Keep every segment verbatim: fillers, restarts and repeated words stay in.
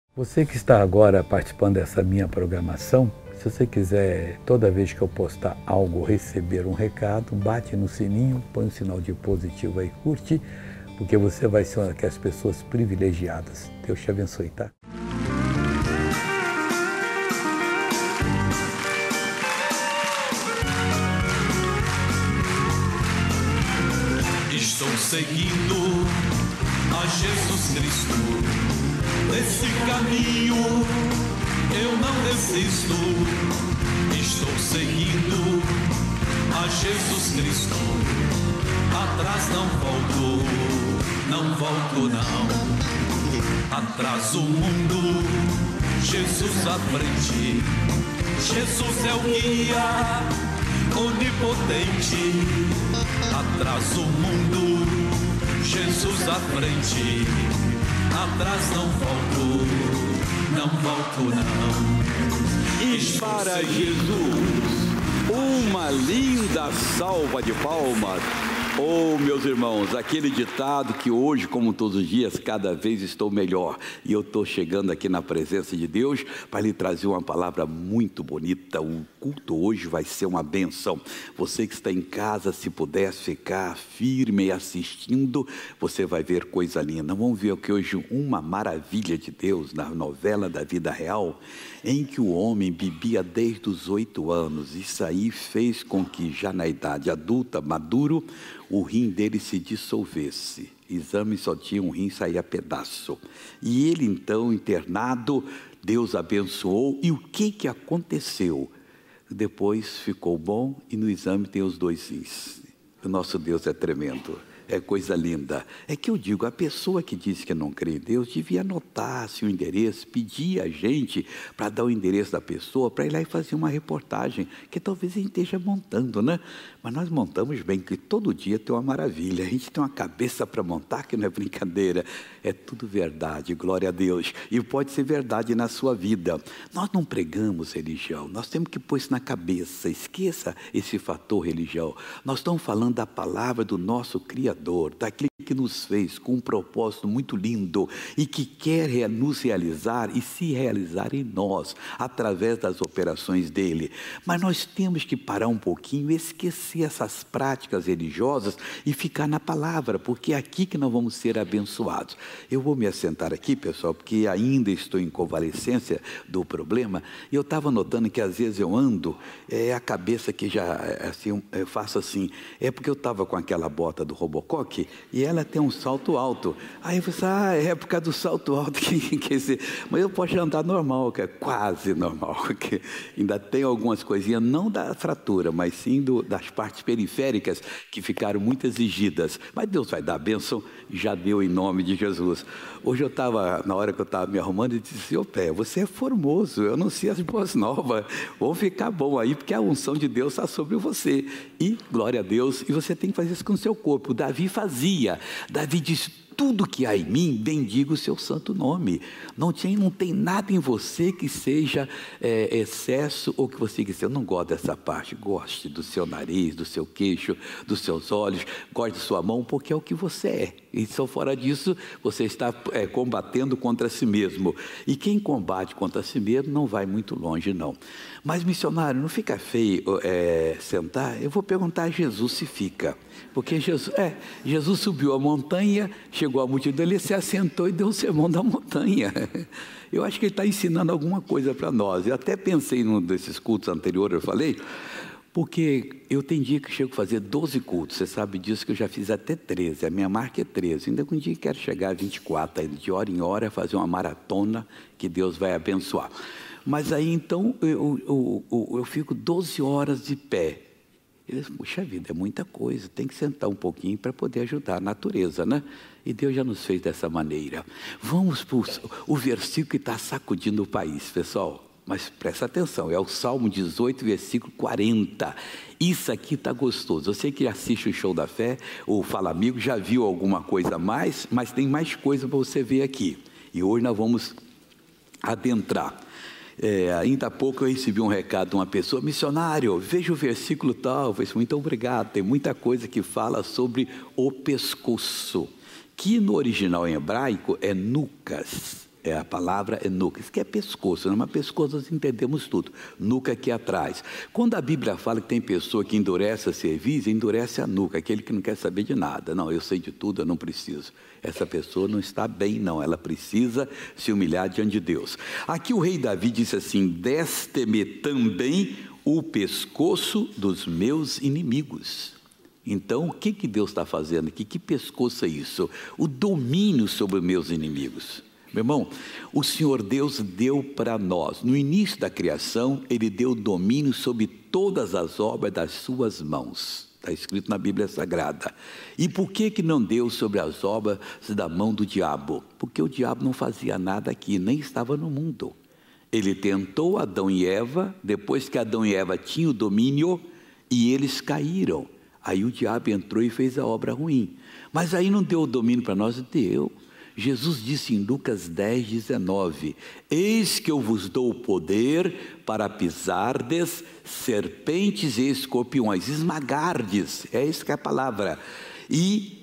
Você que está agora participando dessa minha programação, se você quiser, toda vez que eu postar algo, receber um recado, bate no sininho, põe um sinal de positivo aí, curte, porque você vai ser uma daquelas pessoas privilegiadas. Deus te abençoe, tá? Estou seguindo a Jesus Cristo, nesse caminho eu não desisto. Estou seguindo a Jesus Cristo, atrás não volto, não volto não. Atrás o mundo, Jesus à frente, Jesus é o guia onipotente. Atrás o mundo, Jesus à frente, atrás não volto, não volto não. E para Jesus, uma linda salva de palmas. Oh, meus irmãos, aquele ditado que hoje, como todos os dias, cada vez estou melhor. E eu estou chegando aqui na presença de Deus para lhe trazer uma palavra muito bonita. O culto hoje vai ser uma benção. Você que está em casa, se puder ficar firme assistindo, você vai ver coisa linda. Vamos ver aqui hoje uma maravilha de Deus na novela da vida real, em que o homem bebia desde os oito anos. Isso aí fez com que já na idade adulta, maduro, o rim dele se dissolvesse. Exame só tinha um rim, saía pedaço. E ele então internado, Deus abençoou. E o que que aconteceu? Depois ficou bom e no exame tem os dois rins. O nosso Deus é tremendo. É coisa linda. É que eu digo, a pessoa que diz que não crê em Deus devia anotar-se o endereço, pedir a gente para dar o endereço da pessoa, para ir lá e fazer uma reportagem, que talvez a gente esteja montando, né? Mas nós montamos bem, que todo dia tem uma maravilha. A gente tem uma cabeça para montar, que não é brincadeira. É tudo verdade, glória a Deus. E pode ser verdade na sua vida. Nós não pregamos religião, nós temos que pôr isso na cabeça. Esqueça esse fator religião. Nós estamos falando da palavra do nosso Criador, daquele que nos fez com um propósito muito lindo e que quer nos realizar e se realizar em nós, através das operações dele. Mas nós temos que parar um pouquinho, esquecer essas práticas religiosas e ficar na palavra, porque é aqui que nós vamos ser abençoados. Eu vou me assentar aqui, pessoal, porque ainda estou em convalescência do problema, e eu estava notando que às vezes eu ando, é a cabeça que já, assim, eu faço assim, é porque eu estava com aquela bota do Robocop, e ela tem um salto alto. Aí você, ah, é por causa do salto alto que quer dizer, mas eu posso andar normal, que é quase normal, que ainda tem algumas coisinhas, não da fratura, mas sim do, das partes periféricas que ficaram muito exigidas. Mas Deus vai dar a bênção, já deu em nome de Jesus. Hoje eu estava, na hora que eu estava me arrumando, e disse, ô pé, você é formoso, eu não sei as boas novas, vão ficar bom aí, porque a unção de Deus está sobre você. E, glória a Deus, e você tem que fazer isso com o seu corpo. Davi fazia, Davi disse, tudo que há em mim, bendiga o seu santo nome. Não tem, não tem nada em você que seja é, excesso ou que você diga, eu não gosto dessa parte. Goste do seu nariz, do seu queixo, dos seus olhos, goste de sua mão, porque é o que você é. E só fora disso, você está é, combatendo contra si mesmo. E quem combate contra si mesmo não vai muito longe, não. Mas, missionário, não fica feio é, sentar? Eu vou perguntar a Jesus se fica. Porque Jesus, é, Jesus subiu a montanha, chegou a multidão, ele se assentou e deu o sermão da montanha. Eu acho que ele está ensinando alguma coisa para nós. Eu até pensei num desses cultos anteriores, eu falei, porque eu tenho dia que chego a fazer doze cultos, você sabe disso, que eu já fiz até treze, a minha marca é treze, ainda com um dia que quero chegar a vinte e quatro, de hora em hora, fazer uma maratona que Deus vai abençoar. Mas aí então eu, eu, eu, eu fico doze horas de pé. Eu disse, puxa vida, é muita coisa, tem que sentar um pouquinho para poder ajudar a natureza, né? E Deus já nos fez dessa maneira. Vamos para o versículo que está sacudindo o país, pessoal. Mas presta atenção, é o Salmo dezoito, versículo quarenta. Isso aqui está gostoso. Você que assiste o Show da Fé, ou Fala Amigo, já viu alguma coisa a mais, mas tem mais coisa para você ver aqui. E hoje nós vamos adentrar. É, ainda há pouco eu recebi um recado de uma pessoa, missionário, veja o versículo tal. Eu falei, muito obrigado, tem muita coisa que fala sobre o pescoço, que no original em hebraico é nucas. É, a palavra é nuca, isso que é pescoço, não é? Mas pescoço nós entendemos tudo, nuca aqui atrás. Quando a Bíblia fala que tem pessoa que endurece a cerviz, endurece a nuca, aquele que não quer saber de nada. Não, eu sei de tudo, eu não preciso. Essa pessoa não está bem, não, ela precisa se humilhar diante de Deus. Aqui o rei Davi disse assim: deste-me também o pescoço dos meus inimigos. Então, o que, que Deus está fazendo aqui? Que pescoço é isso? O domínio sobre os meus inimigos. Meu irmão, o Senhor Deus deu para nós, no início da criação, Ele deu domínio sobre todas as obras das suas mãos. Está escrito na Bíblia Sagrada. E por que que não deu sobre as obras da mão do diabo? Porque o diabo não fazia nada aqui, nem estava no mundo. Ele tentou Adão e Eva, depois que Adão e Eva tinham o domínio, e eles caíram. Aí o diabo entrou e fez a obra ruim. Mas aí não deu o domínio para nós? Deu. Jesus disse em Lucas dez, dezenove, eis que eu vos dou o poder para pisardes serpentes e escorpiões, esmagardes, é isso que é a palavra, e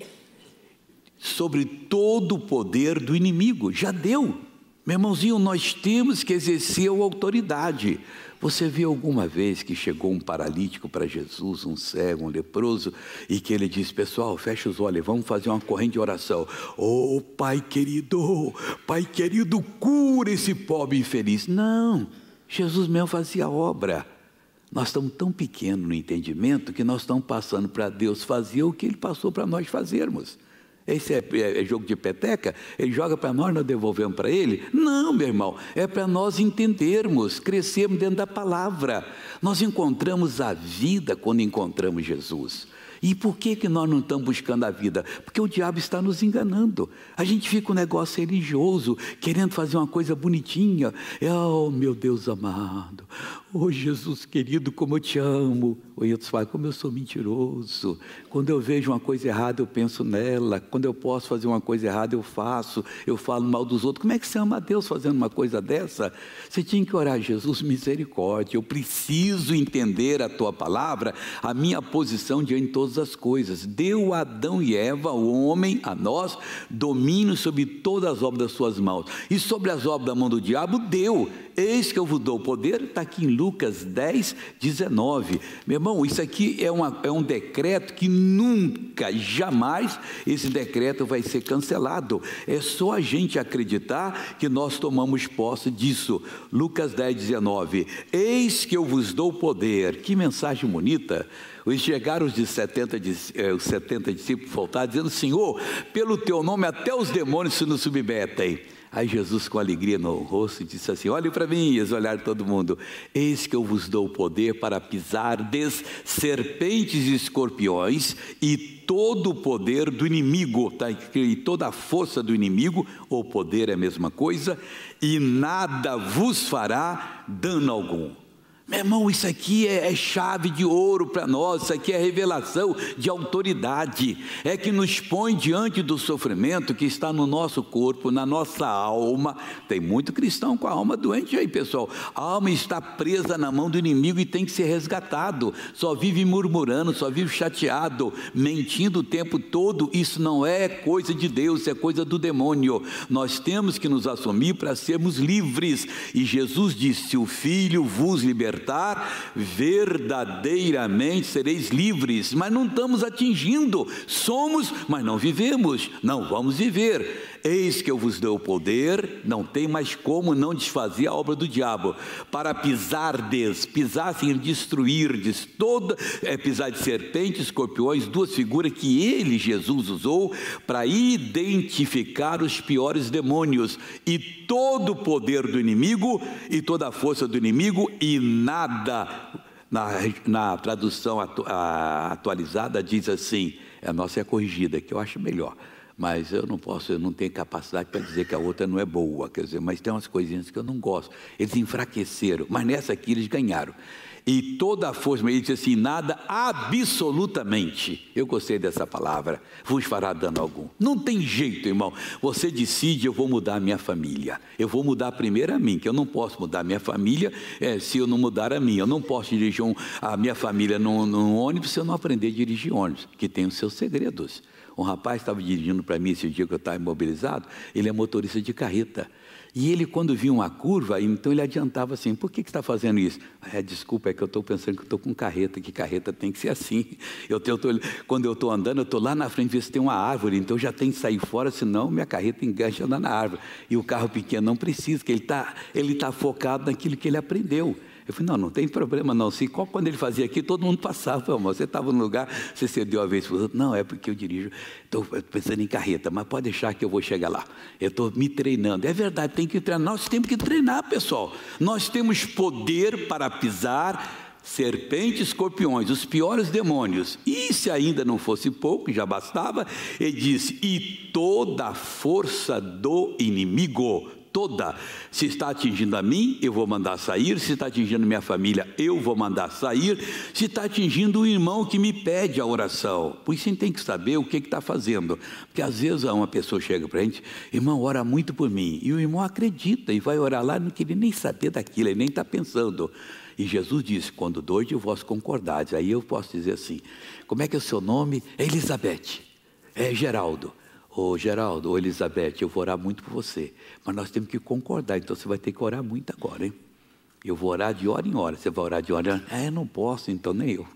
sobre todo o poder do inimigo. Já deu. Meu irmãozinho, nós temos que exercer a autoridade. Você viu alguma vez que chegou um paralítico para Jesus, um cego, um leproso, e que ele disse: pessoal, fecha os olhos, vamos fazer uma corrente de oração. Oh, Pai querido, Pai querido, cura esse pobre infeliz. Não, Jesus mesmo fazia a obra. Nós estamos tão pequenos no entendimento que nós estamos passando para Deus fazer o que Ele passou para nós fazermos. Esse é, é, é jogo de peteca? Ele joga para nós, nós devolvemos para ele? Não, meu irmão, é para nós entendermos, crescermos dentro da palavra. Nós encontramos a vida quando encontramos Jesus. E por que que nós não estamos buscando a vida? Porque o diabo está nos enganando. A gente fica um negócio religioso, querendo fazer uma coisa bonitinha. Oh, meu Deus amado, oh, Jesus querido, como eu te amo. Ou outros falam: como eu sou mentiroso. Quando eu vejo uma coisa errada, eu penso nela. Quando eu posso fazer uma coisa errada, eu faço. Eu falo mal dos outros. Como é que você ama a Deus fazendo uma coisa dessa? Você tinha que orar: Jesus, misericórdia, eu preciso entender a tua palavra, a minha posição diante de todas as coisas. Deu a Adão e Eva, o homem, a nós, domínio sobre todas as obras das suas mãos. E sobre as obras da mão do diabo, deu. Eis que eu vos dou o poder, está aqui em Lucas dez, dezenove. Meu irmão, isso aqui é, uma, é um decreto que nunca, jamais, esse decreto vai ser cancelado. É só a gente acreditar que nós tomamos posse disso. Lucas dez, dezenove. Eis que eu vos dou o poder. Que mensagem bonita. Chegaram os, de setenta, eh, os setenta discípulos faltados, dizendo: Senhor, pelo teu nome até os demônios se nos submetem. Aí Jesus, com alegria no rosto, disse assim: olhem para mim. E eles olharam todo mundo: eis que eu vos dou o poder para pisardes serpentes e escorpiões e todo o poder do inimigo, tá? E toda a força do inimigo, ou poder é a mesma coisa, e nada vos fará dano algum. Meu irmão, isso aqui é, é chave de ouro para nós, isso aqui é revelação de autoridade, é que nos põe diante do sofrimento que está no nosso corpo, na nossa alma. Tem muito cristão com a alma doente aí, pessoal. A alma está presa na mão do inimigo e tem que ser resgatado. Só vive murmurando, só vive chateado, mentindo o tempo todo. Isso não é coisa de Deus, é coisa do demônio. Nós temos que nos assumir para sermos livres. E Jesus disse: se o Filho vos libertar, verdadeiramente sereis livres. Mas não estamos atingindo, somos, mas não vivemos, não vamos viver. Eis que eu vos dou o poder, não tem mais como não desfazer a obra do diabo, para pisardes, pisar assim, destruirdes, toda, é, pisar de serpentes, escorpiões, duas figuras que ele, Jesus, usou para identificar os piores demônios, e todo o poder do inimigo, e toda a força do inimigo, e nada, na, na tradução atu, a, atualizada diz assim, a nossa é corrigida, que eu acho melhor, mas eu não posso, eu não tenho capacidade para dizer que a outra não é boa, quer dizer, mas tem umas coisinhas que eu não gosto. Eles enfraqueceram, mas nessa aqui eles ganharam. E toda a força, ele diz assim, nada absolutamente, eu gostei dessa palavra, vos fará dano algum. Não tem jeito, irmão, você decide, eu vou mudar a minha família, eu vou mudar primeiro a mim, que eu não posso mudar a minha família é, se eu não mudar a mim, eu não posso dirigir um, a minha família num, num ônibus se eu não aprender a dirigir ônibus, que tem os seus segredos. Um rapaz estava dirigindo para mim esse dia que eu estava imobilizado, ele é motorista de carreta. E ele, quando via uma curva, então ele adiantava assim, por que que está fazendo isso? É, desculpa, é que eu estou pensando que eu estou com carreta, que carreta tem que ser assim. Eu tenho, eu tô, quando eu estou andando, eu estou lá na frente, ver se tem uma árvore, então eu já tenho que sair fora, senão minha carreta engancha lá na árvore. E o carro pequeno não precisa, que ele está ele tá focado naquilo que ele aprendeu. Eu falei, não, não tem problema não. Se, quando ele fazia aqui, todo mundo passava. Amor. Você estava no lugar, você cedeu a vez para o outro. Não, é porque eu dirijo, estou pensando em carreta, mas pode deixar que eu vou chegar lá. Eu estou me treinando. É verdade, tem que treinar. Nós temos que treinar, pessoal. Nós temos poder para pisar serpentes, escorpiões, os piores demônios. E se ainda não fosse pouco, já bastava, ele disse, e toda a força do inimigo, toda, se está atingindo a mim, eu vou mandar sair, se está atingindo minha família, eu vou mandar sair, se está atingindo o irmão que me pede a oração. Por isso a gente tem que saber o que está fazendo, porque às vezes uma pessoa chega para a gente, irmão, ora muito por mim, e o irmão acredita e vai orar lá, não queria nem saber daquilo, ele nem está pensando. E Jesus disse, quando dois de vós concordares, aí eu posso dizer assim, como é que é o seu nome? É Elizabeth, é Geraldo. Ô Geraldo, ô Elizabeth, eu vou orar muito por você, mas nós temos que concordar, então você vai ter que orar muito agora, hein? Eu vou orar de hora em hora, você vai orar de hora em hora, é, não posso, então nem eu,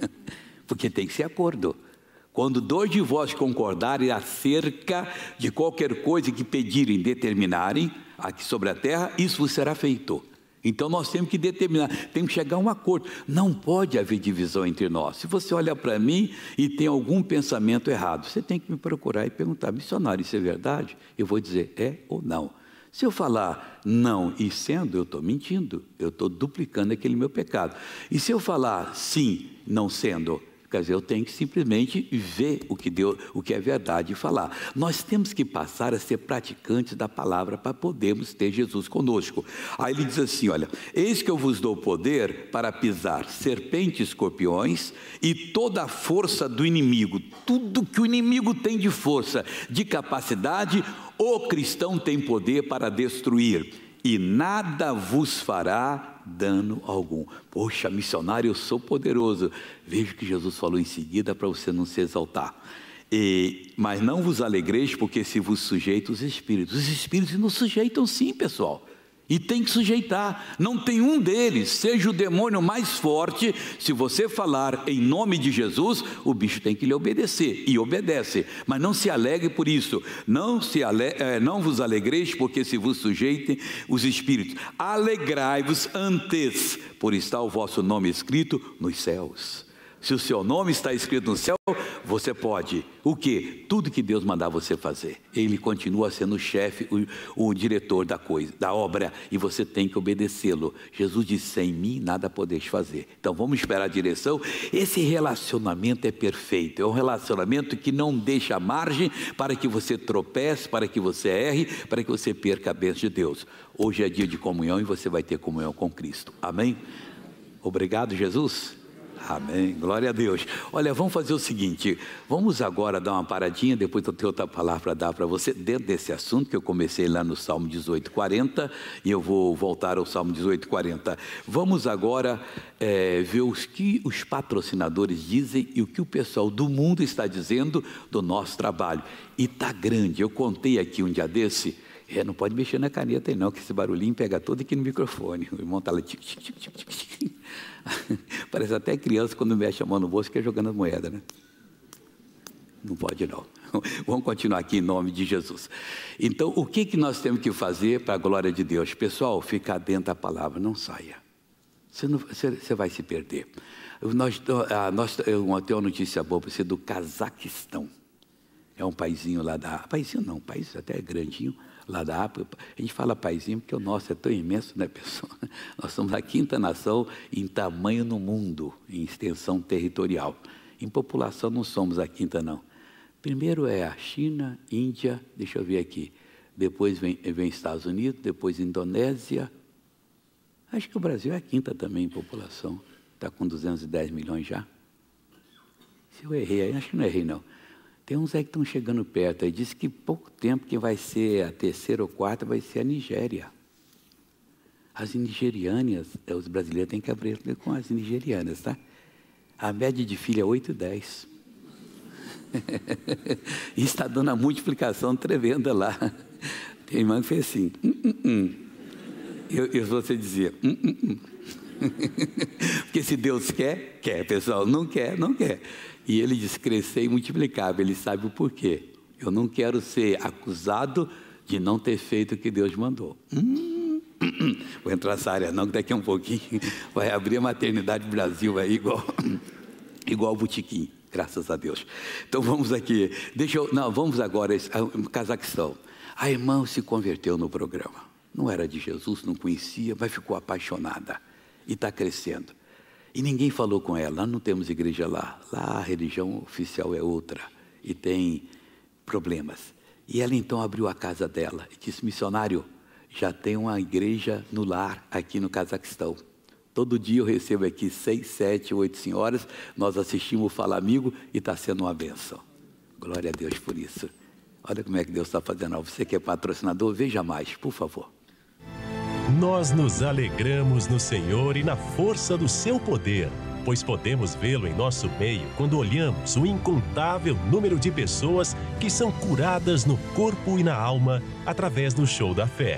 porque tem que ser acordo. Quando dois de vós concordarem acerca de qualquer coisa que pedirem, determinarem, aqui sobre a terra, isso vos será feito. Então nós temos que determinar, temos que chegar a um acordo. Não pode haver divisão entre nós. Se você olha para mim e tem algum pensamento errado, você tem que me procurar e perguntar, missionário, isso é verdade? Eu vou dizer é ou não. Se eu falar não e sendo, eu estou mentindo, eu estou duplicando aquele meu pecado. E se eu falar sim, não sendo, quer dizer, eu tenho que simplesmente ver o que, deu, o que é verdade e falar. Nós temos que passar a ser praticantes da palavra para podermos ter Jesus conosco. Aí ele diz assim, olha, eis que eu vos dou poder para pisar serpentes, escorpiões e toda a força do inimigo. Tudo que o inimigo tem de força, de capacidade, o cristão tem poder para destruir. E nada vos fará dano algum. Poxa, missionário, eu sou poderoso. Veja o que Jesus falou em seguida para você não se exaltar. E, mas não vos alegreis, porque se vos sujeita os espíritos. Os espíritos nos sujeitam sim, pessoal. E tem que sujeitar. Não tem um deles, seja o demônio mais forte, se você falar em nome de Jesus, o bicho tem que lhe obedecer. E obedece. Mas não se alegre por isso. Não, se ale, é, não vos alegreis, porque se vos sujeitem os espíritos. Alegrai-vos antes, por estar o vosso nome escrito nos céus. Se o seu nome está escrito no céu, você pode, o quê? Tudo que Deus mandar você fazer. Ele continua sendo o chefe, o, o diretor da coisa, da obra, e você tem que obedecê-lo. Jesus disse, sem mim nada podeis fazer. Então vamos esperar a direção. Esse relacionamento é perfeito, é um relacionamento que não deixa margem para que você tropece, para que você erre, para que você perca a bênção de Deus. Hoje é dia de comunhão e você vai ter comunhão com Cristo. Amém? Obrigado, Jesus. Amém, glória a Deus. Olha, vamos fazer o seguinte, vamos agora dar uma paradinha, depois eu tenho outra palavra para dar para você, dentro desse assunto que eu comecei lá no Salmo dezoito, quarenta, e eu vou voltar ao Salmo dezoito, quarenta. Vamos agora é, ver os que os patrocinadores dizem e o que o pessoal do mundo está dizendo do nosso trabalho. E está grande, eu contei aqui um dia desse, é, não pode mexer na caneta aí não, que esse barulhinho pega todo aqui no microfone. O irmão está lá, tic, tic, tic, tic, tic. Parece até criança quando mexe a mão no bolso, que é jogando as moedas, né? Não pode não. Vamos continuar aqui em nome de Jesus. Então, o que, que nós temos que fazer para a glória de Deus? Pessoal, ficar dentro da palavra, não saia. Você, não, você, você vai se perder. Nós, ah, nós, eu tenho uma notícia boa para você do Cazaquistão. É um paizinho lá da... Paizinho não, um país até grandinho. Lá da África, a gente fala paizinho porque o nosso é tão imenso, né, pessoal? Nós somos a quinta nação em tamanho no mundo, em extensão territorial. Em população não somos a quinta, não. Primeiro é a China, Índia, deixa eu ver aqui. Depois vem, vem Estados Unidos, depois Indonésia. Acho que o Brasil é a quinta também em população. Está com duzentos e dez milhões já. Se eu errei aí, acho que não errei, não. Tem uns aí que estão chegando perto, aí diz que pouco tempo quem vai ser a terceira ou quarta vai ser a Nigéria. As nigerianas, os brasileiros têm que abrir com as nigerianas, tá? A média de filho é oito e dez. E está dando a multiplicação tremenda lá. Tem irmã que fez assim. Hum, hum, hum. Eu, eu você dizia. Hum, hum, hum. Porque se Deus quer, quer, pessoal. Não quer, não quer. E ele diz crescer e multiplicar. Ele sabe o porquê. Eu não quero ser acusado de não ter feito o que Deus mandou. Hum, hum, hum. Vou entrar nessa área não, que daqui a um pouquinho vai abrir a maternidade Brasil aí, igual, igual o botequim, graças a Deus. Então vamos aqui, deixa eu, não, vamos agora, Cazaquistão. A irmã se converteu no programa. Não era de Jesus, não conhecia, mas ficou apaixonada. E está crescendo. E ninguém falou com ela, nós não temos igreja lá. Lá a religião oficial é outra. E tem problemas. E ela então abriu a casa dela e disse, missionário, já tem uma igreja no lar aqui no Cazaquistão. Todo dia eu recebo aqui seis, sete, oito senhoras, nós assistimos o Fala Amigo e está sendo uma bênção. Glória a Deus por isso. Olha como é que Deus está fazendo. Você que é patrocinador, veja mais, por favor. Nós nos alegramos no Senhor e na força do seu poder, pois podemos vê-lo em nosso meio quando olhamos o incontável número de pessoas que são curadas no corpo e na alma através do show da fé.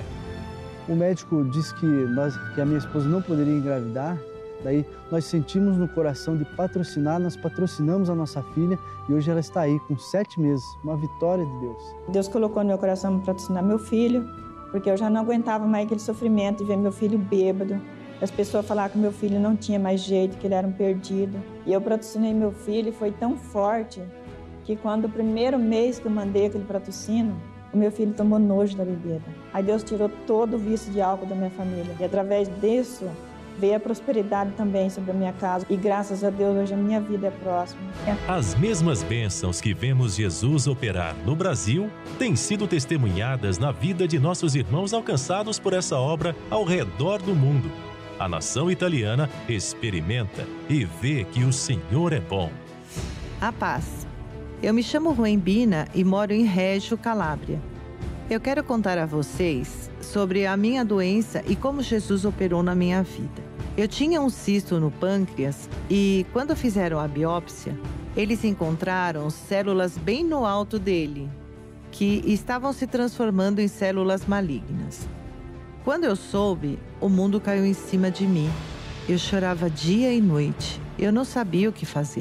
O médico disse que, nós, que a minha esposa não poderia engravidar, daí nós sentimos no coração de patrocinar, nós patrocinamos a nossa filha e hoje ela está aí com sete meses, uma vitória de Deus. Deus colocou no meu coração para patrocinar meu filho, porque eu já não aguentava mais aquele sofrimento de ver meu filho bêbado. As pessoas falavam que meu filho não tinha mais jeito, que ele era um perdido. E eu patrocinei meu filho e foi tão forte que quando o primeiro mês que eu mandei aquele patrocínio, o meu filho tomou nojo da bebida. Aí Deus tirou todo o vício de álcool da minha família. E através disso veio a prosperidade também sobre a minha casa. E graças a Deus hoje a minha vida é próxima. As mesmas bênçãos que vemos Jesus operar no Brasil têm sido testemunhadas na vida de nossos irmãos alcançados por essa obra ao redor do mundo. A nação italiana experimenta e vê que o Senhor é bom. A paz. Eu me chamo Ruembina e moro em Reggio, Calábria. Eu quero contar a vocês sobre a minha doença e como Jesus operou na minha vida. Eu tinha um cisto no pâncreas e, quando fizeram a biópsia, eles encontraram células bem no alto dele, que estavam se transformando em células malignas. Quando eu soube, o mundo caiu em cima de mim. Eu chorava dia e noite. Eu não sabia o que fazer.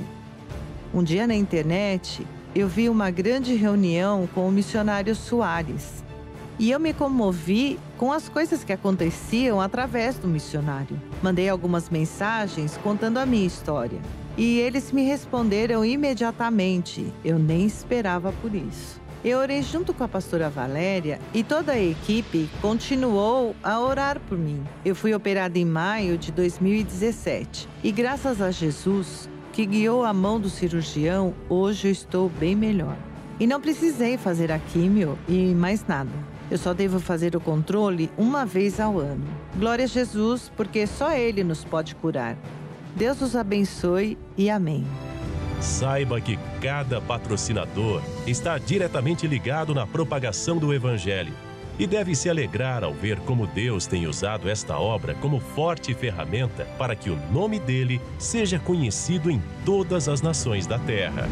Um dia na internet, eu vi uma grande reunião com o missionário Soares. E eu me comovi com as coisas que aconteciam através do missionário. Mandei algumas mensagens contando a minha história. E eles me responderam imediatamente. Eu nem esperava por isso. Eu orei junto com a pastora Valéria e toda a equipe continuou a orar por mim. Eu fui operada em maio de dois mil e dezessete. E graças a Jesus, que guiou a mão do cirurgião, hoje eu estou bem melhor. E não precisei fazer a químio e mais nada. Eu só devo fazer o controle uma vez ao ano. Glória a Jesus, porque só Ele nos pode curar. Deus os abençoe e amém. Saiba que cada patrocinador está diretamente ligado na propagação do Evangelho e deve se alegrar ao ver como Deus tem usado esta obra como forte ferramenta para que o nome dele seja conhecido em todas as nações da terra.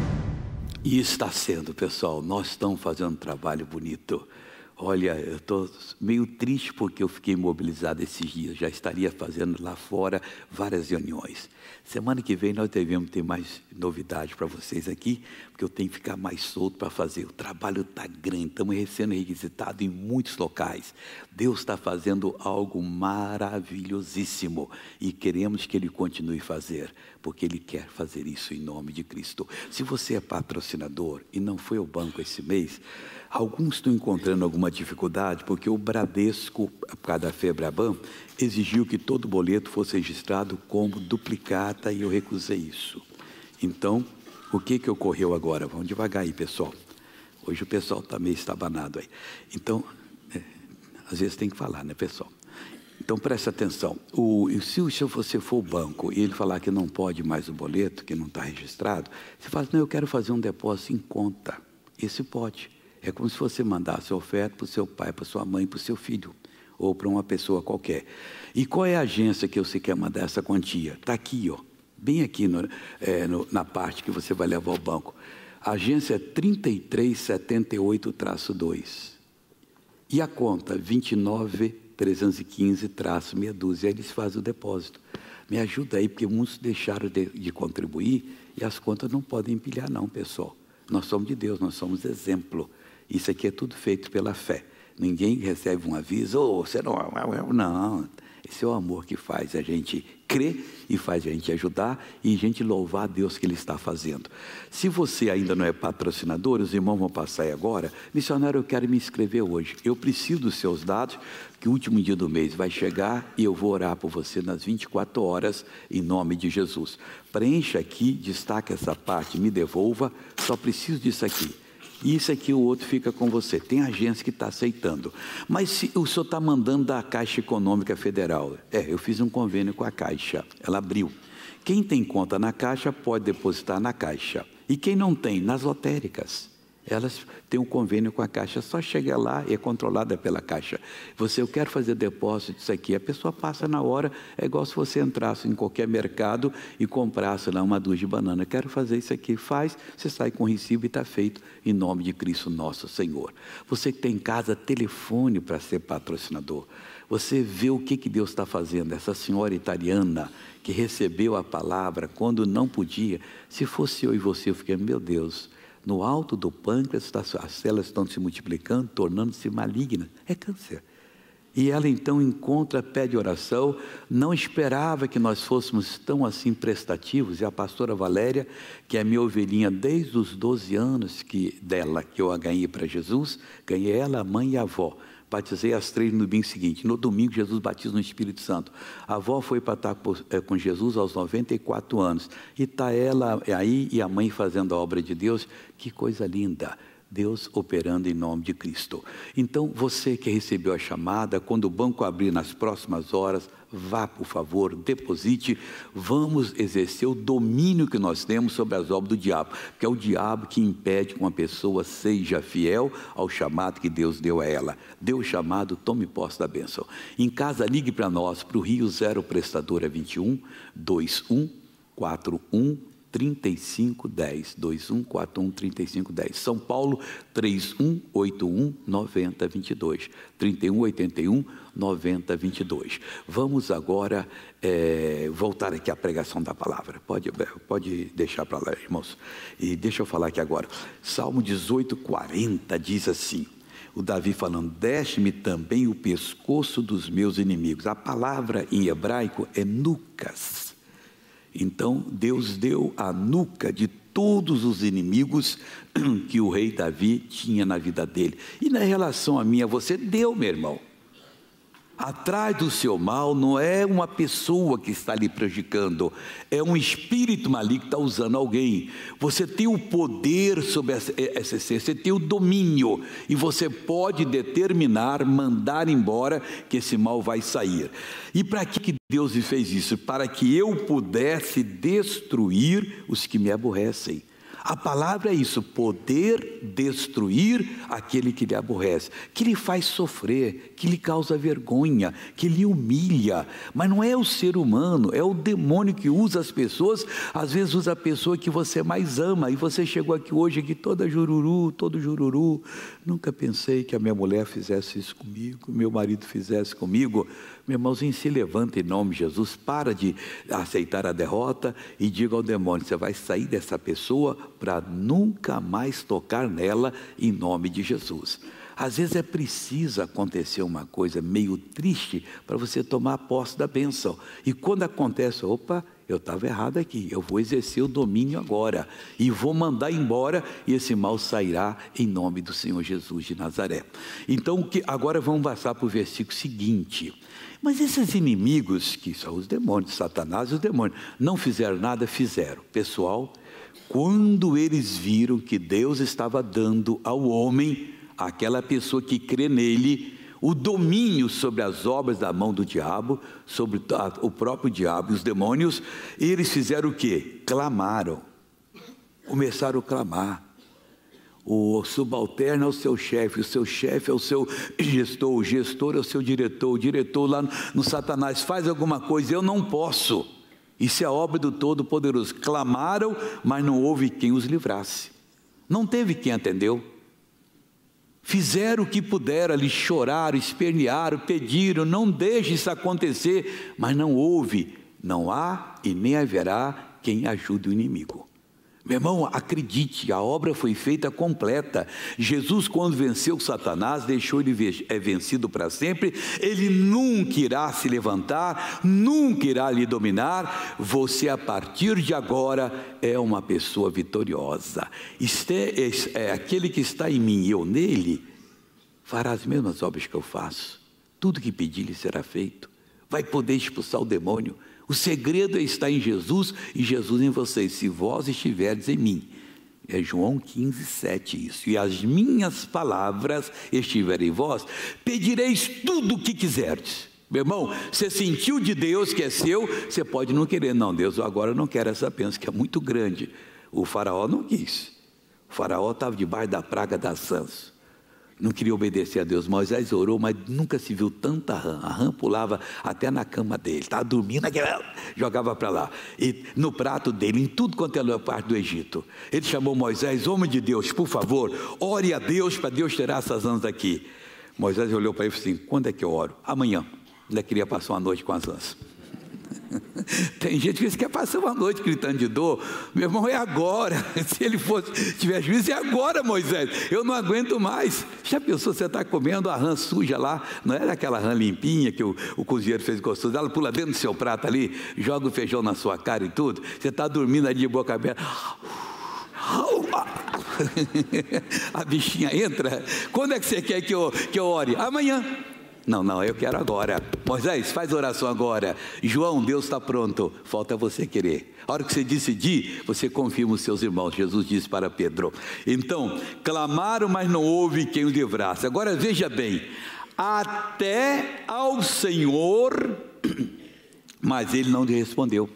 E está sendo, pessoal, nós estamos fazendo um trabalho bonito. Olha, eu estou meio triste porque eu fiquei imobilizado esses dias. Já estaria fazendo lá fora várias reuniões. Semana que vem nós devemos ter mais novidades para vocês aqui, porque eu tenho que ficar mais solto para fazer. O trabalho está grande, estamos sendo requisitados em muitos locais. Deus está fazendo algo maravilhosíssimo e queremos que Ele continue a fazer, porque Ele quer fazer isso em nome de Cristo. Se você é patrocinador e não foi ao banco esse mês, alguns estão encontrando alguma dificuldade, porque o Bradesco, por causa da Febraban, exigiu que todo boleto fosse registrado como duplicata e eu recusei isso. Então, o que que ocorreu agora? Vamos devagar aí, pessoal. Hoje o pessoal está meio estabanado aí. Então, é, às vezes tem que falar, né, pessoal? Então, preste atenção. O, se você for ao banco e ele falar que não pode mais o boleto, que não está registrado, você fala, não, eu quero fazer um depósito em conta. Esse pode. É como se você mandasse a oferta para o seu pai, para sua mãe, para o seu filho, ou para uma pessoa qualquer. E qual é a agência que você quer mandar essa quantia? Está aqui, ó, bem aqui no, é, no, na parte que você vai levar ao banco. A agência é trinta e três setenta e oito traço dois. E a conta? vinte e nove mil trezentos e quinze, traço meia dúzia. Aí eles fazem o depósito. Me ajuda aí, porque muitos deixaram de, de contribuir e as contas não podem empilhar não, pessoal. Nós somos de Deus, nós somos exemplo. Isso aqui é tudo feito pela fé. Ninguém recebe um aviso, oh, você não... Não, esse é o amor que faz a gente crer e faz a gente ajudar e a gente louvar a Deus que Ele está fazendo. Se você ainda não é patrocinador, os irmãos vão passar aí agora. Missionário, eu quero me inscrever hoje. Eu preciso dos seus dados, que o último dia do mês vai chegar e eu vou orar por você nas vinte e quatro horas, em nome de Jesus. Preencha aqui, destaque essa parte, me devolva, só preciso disso aqui. E isso aqui o outro fica com você. Tem agência que está aceitando. Mas se o senhor está mandando da Caixa Econômica Federal, é, eu fiz um convênio com a Caixa, ela abriu. Quem tem conta na Caixa pode depositar na Caixa. E quem não tem, nas lotéricas. Elas têm um convênio com a Caixa, só chega lá e é controlada pela Caixa. Você, eu quero fazer depósito disso aqui, a pessoa passa na hora, é igual se você entrasse em qualquer mercado e comprasse lá uma dúzia de banana. Eu quero fazer isso aqui, faz, você sai com o recibo e está feito, em nome de Cristo nosso Senhor. Você que tem em casa, telefone para ser patrocinador. Você vê o que, que Deus está fazendo. Essa senhora italiana que recebeu a palavra quando não podia, se fosse eu e você, eu fiquei, meu Deus... No alto do pâncreas, as células estão se multiplicando, tornando-se malignas. É câncer. E ela então encontra, pede oração, não esperava que nós fôssemos tão assim prestativos. E a pastora Valéria, que é minha ovelhinha desde os doze anos que, dela, que eu a ganhei para Jesus, ganhei ela, a mãe e a avó. Batizei as três no domingo seguinte. No domingo, Jesus batiza no Espírito Santo. A avó foi para estar com Jesus aos noventa e quatro anos. E está ela aí e a mãe fazendo a obra de Deus. Que coisa linda. Deus operando em nome de Cristo. Então, você que recebeu a chamada, quando o banco abrir nas próximas horas, vá, por favor, deposite. Vamos exercer o domínio que nós temos sobre as obras do diabo, porque é o diabo que impede que uma pessoa seja fiel ao chamado que Deus deu a ela. Deu o chamado, tome posse da bênção. Em casa, ligue para nós, para o Rio Zero Prestadora vinte e um, vinte e um, quarenta e um, trinta e cinco, dez, vinte e um, quarenta e um, trinta e cinco, dez. São Paulo, trinta e um, oitenta e um, noventa, vinte e dois. trinta e um, oitenta e um, noventa, vinte e dois. Vamos agora é, voltar aqui à pregação da palavra. Pode, pode deixar para lá, irmãos. E deixa eu falar aqui agora. Salmo dezoito, quarenta diz assim, o Davi falando, deste-me também o pescoço dos meus inimigos. A palavra em hebraico é nucas. Então, Deus deu a nuca de todos os inimigos que o rei Davi tinha na vida dele. E na relação a mim, a você, deu, meu irmão. Atrás do seu mal não é uma pessoa que está lhe prejudicando, é um espírito maligno que está usando alguém. Você tem o poder sobre essa essência, você tem o domínio, e você pode determinar, mandar embora, que esse mal vai sair. E para que Deus me fez isso? Para que eu pudesse destruir os que me aborrecem. A palavra é isso, poder destruir aquele que lhe aborrece, que lhe faz sofrer, que lhe causa vergonha, que lhe humilha. Mas não é o ser humano, é o demônio que usa as pessoas, às vezes usa a pessoa que você mais ama. E você chegou aqui hoje, aqui toda jururu, todo jururu. Nunca pensei que a minha mulher fizesse isso comigo, meu marido fizesse comigo. Meu irmãozinho, se levanta em nome de Jesus, para de aceitar a derrota e diga ao demônio, você vai sair dessa pessoa para nunca mais tocar nela em nome de Jesus. Às vezes é preciso acontecer uma coisa meio triste para você tomar posse da bênção. E quando acontece, opa, eu estava errado aqui, eu vou exercer o domínio agora e vou mandar embora e esse mal sairá em nome do Senhor Jesus de Nazaré. Então, que, agora vamos passar para o versículo seguinte. Mas esses inimigos, que são os demônios, Satanás e os demônios, não fizeram nada, fizeram. Pessoal, quando eles viram que Deus estava dando ao homem, aquela pessoa que crê nele, o domínio sobre as obras da mão do diabo, sobre o próprio diabo e os demônios, eles fizeram o quê? Clamaram, começaram a clamar. O subalterno é o seu chefe, o seu chefe é o seu gestor, o gestor é o seu diretor, o diretor lá no, no Satanás faz alguma coisa, eu não posso. Isso é a obra do Todo-Poderoso. Clamaram, mas não houve quem os livrasse. Não teve quem atendeu. Fizeram o que puderam ali, choraram, espernearam, pediram, não deixe isso acontecer, mas não houve, não há e nem haverá quem ajude o inimigo. Meu irmão, acredite, a obra foi feita completa. Jesus, quando venceu Satanás, deixou ele é vencido para sempre. Ele nunca irá se levantar, nunca irá lhe dominar. Você, a partir de agora, é uma pessoa vitoriosa. Este é, é aquele que está em mim e eu nele, fará as mesmas obras que eu faço. Tudo que pedir lhe será feito. Vai poder expulsar o demônio. O segredo está em Jesus e Jesus em vocês, se vós estiverdes em mim. É João quinze, sete isso. E as minhas palavras estiverem em vós, pedireis tudo o que quiserdes. Meu irmão, você sentiu de Deus que é seu, você pode não querer. Não, Deus, eu agora não quero essa bênção, que é muito grande. O faraó não quis. O faraó estava debaixo da praga das rãs. Não queria obedecer a Deus. Moisés orou, mas nunca se viu tanta rã. A rã pulava até na cama dele. Estava dormindo, jogava para lá. E no prato dele, em tudo quanto é parte do Egito. Ele chamou Moisés, homem de Deus, por favor, ore a Deus para Deus tirar essas rãs daqui. Moisés olhou para ele e falou assim, quando é que eu oro? Amanhã. Ainda queria passar uma noite com as rãs. Tem gente que quer passar uma noite gritando de dor. Meu irmão, é agora. Se ele fosse, tiver juízo, é agora, Moisés. Eu não aguento mais. Já pensou, você está comendo a rã suja lá? Não era aquela rã limpinha que o, o cozinheiro fez gostoso. Ela pula dentro do seu prato ali, joga o feijão na sua cara e tudo. Você está dormindo ali de boca aberta. A bichinha entra. Quando é que você quer que eu, que eu ore? Amanhã. Não, não, eu quero agora. Moisés, faz oração agora. João, Deus está pronto, falta você querer. A hora que você decidir, você confirma os seus irmãos. Jesus disse para Pedro. Então, clamaram, mas não houve quem o livrasse. Agora veja bem, até ao Senhor, mas ele não lhe respondeu.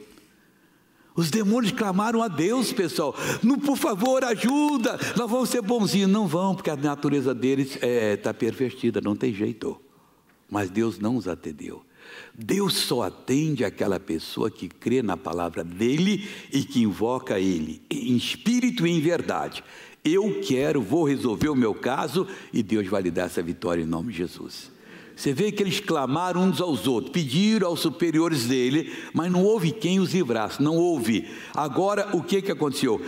Os demônios clamaram a Deus, pessoal. Não, por favor, ajuda, nós vamos ser bonzinhos. Não vão, porque a natureza deles está é, pervertida, não tem jeito. Mas Deus não os atendeu. Deus só atende aquela pessoa que crê na palavra dele e que invoca ele em espírito e em verdade. Eu quero, vou resolver o meu caso e Deus vai lhe dar essa vitória em nome de Jesus. Você vê que eles clamaram uns aos outros, pediram aos superiores dele, mas não houve quem os livrasse, não houve. Agora o que, que aconteceu?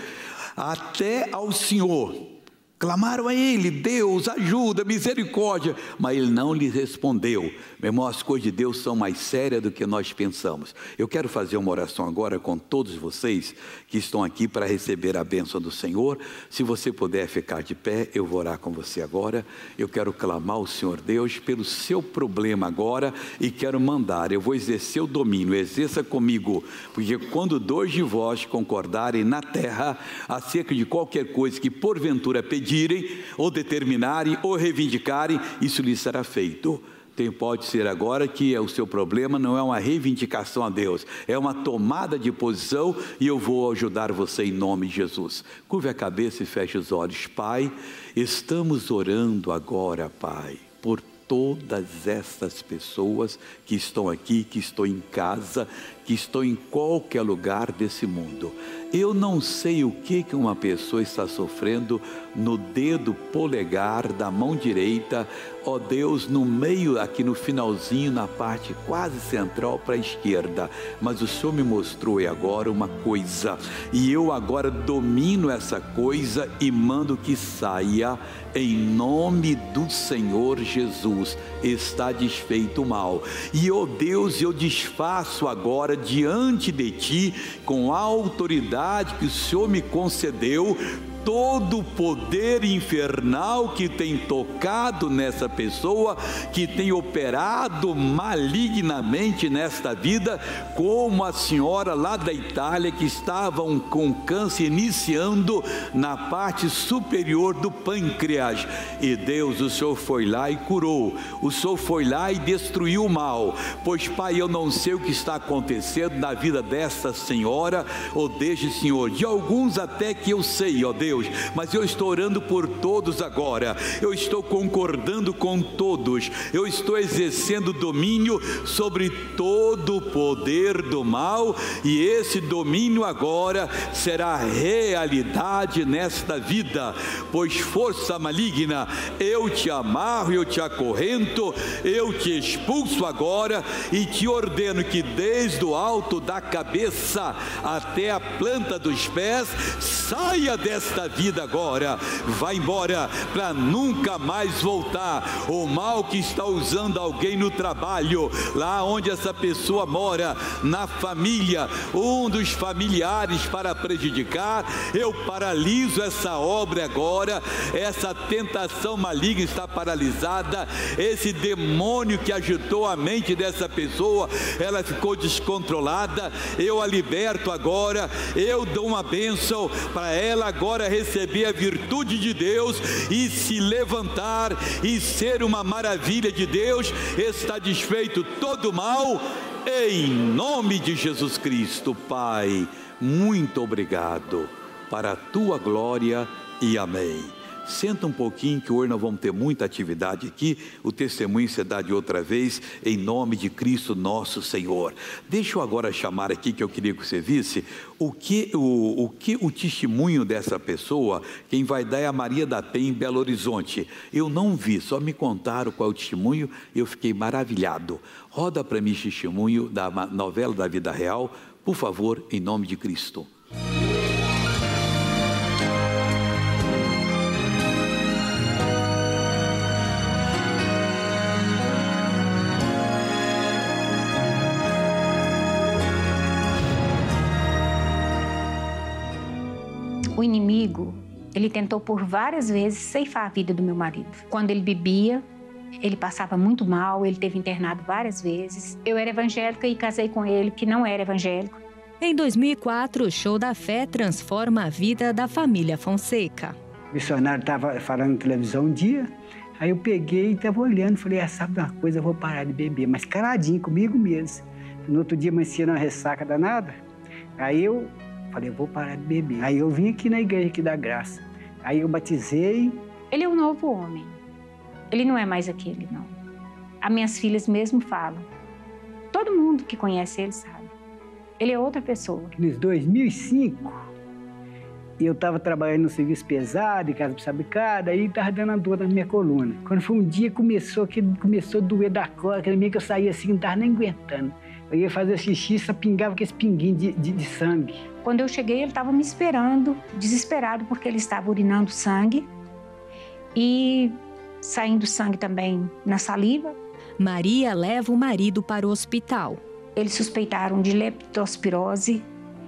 Até ao Senhor. Clamaram a ele, Deus, ajuda, misericórdia, mas ele não lhes respondeu. Meu irmão, as coisas de Deus são mais sérias do que nós pensamos. Eu quero fazer uma oração agora com todos vocês que estão aqui para receber a bênção do Senhor. Se você puder ficar de pé, eu vou orar com você agora. Eu quero clamar ao Senhor Deus pelo seu problema agora e quero mandar, eu vou exercer o domínio, exerça comigo, porque quando dois de vós concordarem na terra acerca de qualquer coisa que porventura pedir, ou determinarem, ou reivindicarem, isso lhe será feito. Tem, pode ser agora que é o seu problema não é uma reivindicação a Deus, é uma tomada de posição e eu vou ajudar você em nome de Jesus. Curve a cabeça e feche os olhos. Pai, estamos orando agora, Pai, por todas essas pessoas que estão aqui, que estão em casa, que estão em qualquer lugar desse mundo. Eu não sei o que que uma pessoa está sofrendo no dedo polegar da mão direita, ó Deus, no meio, aqui no finalzinho, na parte quase central para a esquerda, mas o Senhor me mostrou e agora uma coisa, e eu agora domino essa coisa e mando que saia, em nome do Senhor Jesus. Está desfeito o mal, e ó Deus, eu desfaço agora diante de Ti, com a autoridade que o Senhor me concedeu, todo o poder infernal que tem tocado nessa pessoa, que tem operado malignamente nesta vida, como a senhora lá da Itália que estava um, com câncer iniciando na parte superior do pâncreas, e Deus, o Senhor foi lá e curou, o Senhor foi lá e destruiu o mal, pois Pai, eu não sei o que está acontecendo na vida dessa senhora, ou deste senhor, de alguns até que eu sei, ó Deus, Deus, mas eu estou orando por todos agora, eu estou concordando com todos, eu estou exercendo domínio sobre todo o poder do mal, e esse domínio agora será realidade nesta vida, pois força maligna, eu te amarro, eu te acorrento, eu te expulso agora e te ordeno que desde o alto da cabeça até a planta dos pés, saia desta vida agora, vá embora para nunca mais voltar. O mal que está usando alguém no trabalho, lá onde essa pessoa mora, na família, um dos familiares para prejudicar, eu paraliso essa obra agora, essa tentação maligna está paralisada, esse demônio que agitou a mente dessa pessoa, ela ficou descontrolada, eu a liberto agora, eu dou uma bênção para ela agora receber a virtude de Deus e se levantar e ser uma maravilha de Deus. Está desfeito todo mal, em nome de Jesus Cristo. Pai, muito obrigado, para a tua glória e amém. Senta um pouquinho que hoje nós vamos ter muita atividade aqui, o testemunho se dá de outra vez, em nome de Cristo nosso Senhor. Deixa eu agora chamar aqui, que eu queria que você visse, o que o, o, que o testemunho dessa pessoa, quem vai dar é a Maria da Penha em Belo Horizonte. Eu não vi, só me contaram qual é o testemunho, eu fiquei maravilhado. Roda para mim o testemunho da novela da vida real, por favor, em nome de Cristo. O inimigo, ele tentou por várias vezes ceifar a vida do meu marido. Quando ele bebia, ele passava muito mal, ele teve internado várias vezes. Eu era evangélica e casei com ele, que não era evangélico. Em dois mil e quatro, o Show da Fé transforma a vida da família Fonseca. O missionário estava falando na televisão um dia, aí eu peguei e estava olhando, falei, ah, sabe uma coisa, eu vou parar de beber, mas caladinho, comigo mesmo. No outro dia, amanhecia numa ressaca danada, aí eu falei, eu vou parar de beber. Aí eu vim aqui na igreja aqui da Graça. Aí eu batizei. Ele é um novo homem. Ele não é mais aquele, não. As minhas filhas mesmo falam. Todo mundo que conhece ele sabe. Ele é outra pessoa. Em dois mil e cinco, eu estava trabalhando no serviço pesado, em casa sabicada, aí estava dando uma dor na minha coluna. Quando foi um dia, começou, que começou a doer da cólica, que eu saía assim, não estava nem aguentando. Eu ia fazer xixi, só pingava com esse pinguinho de, de, de sangue. Quando eu cheguei, ele estava me esperando, desesperado, porque ele estava urinando sangue e saindo sangue também na saliva. Maria leva o marido para o hospital. Eles suspeitaram de leptospirose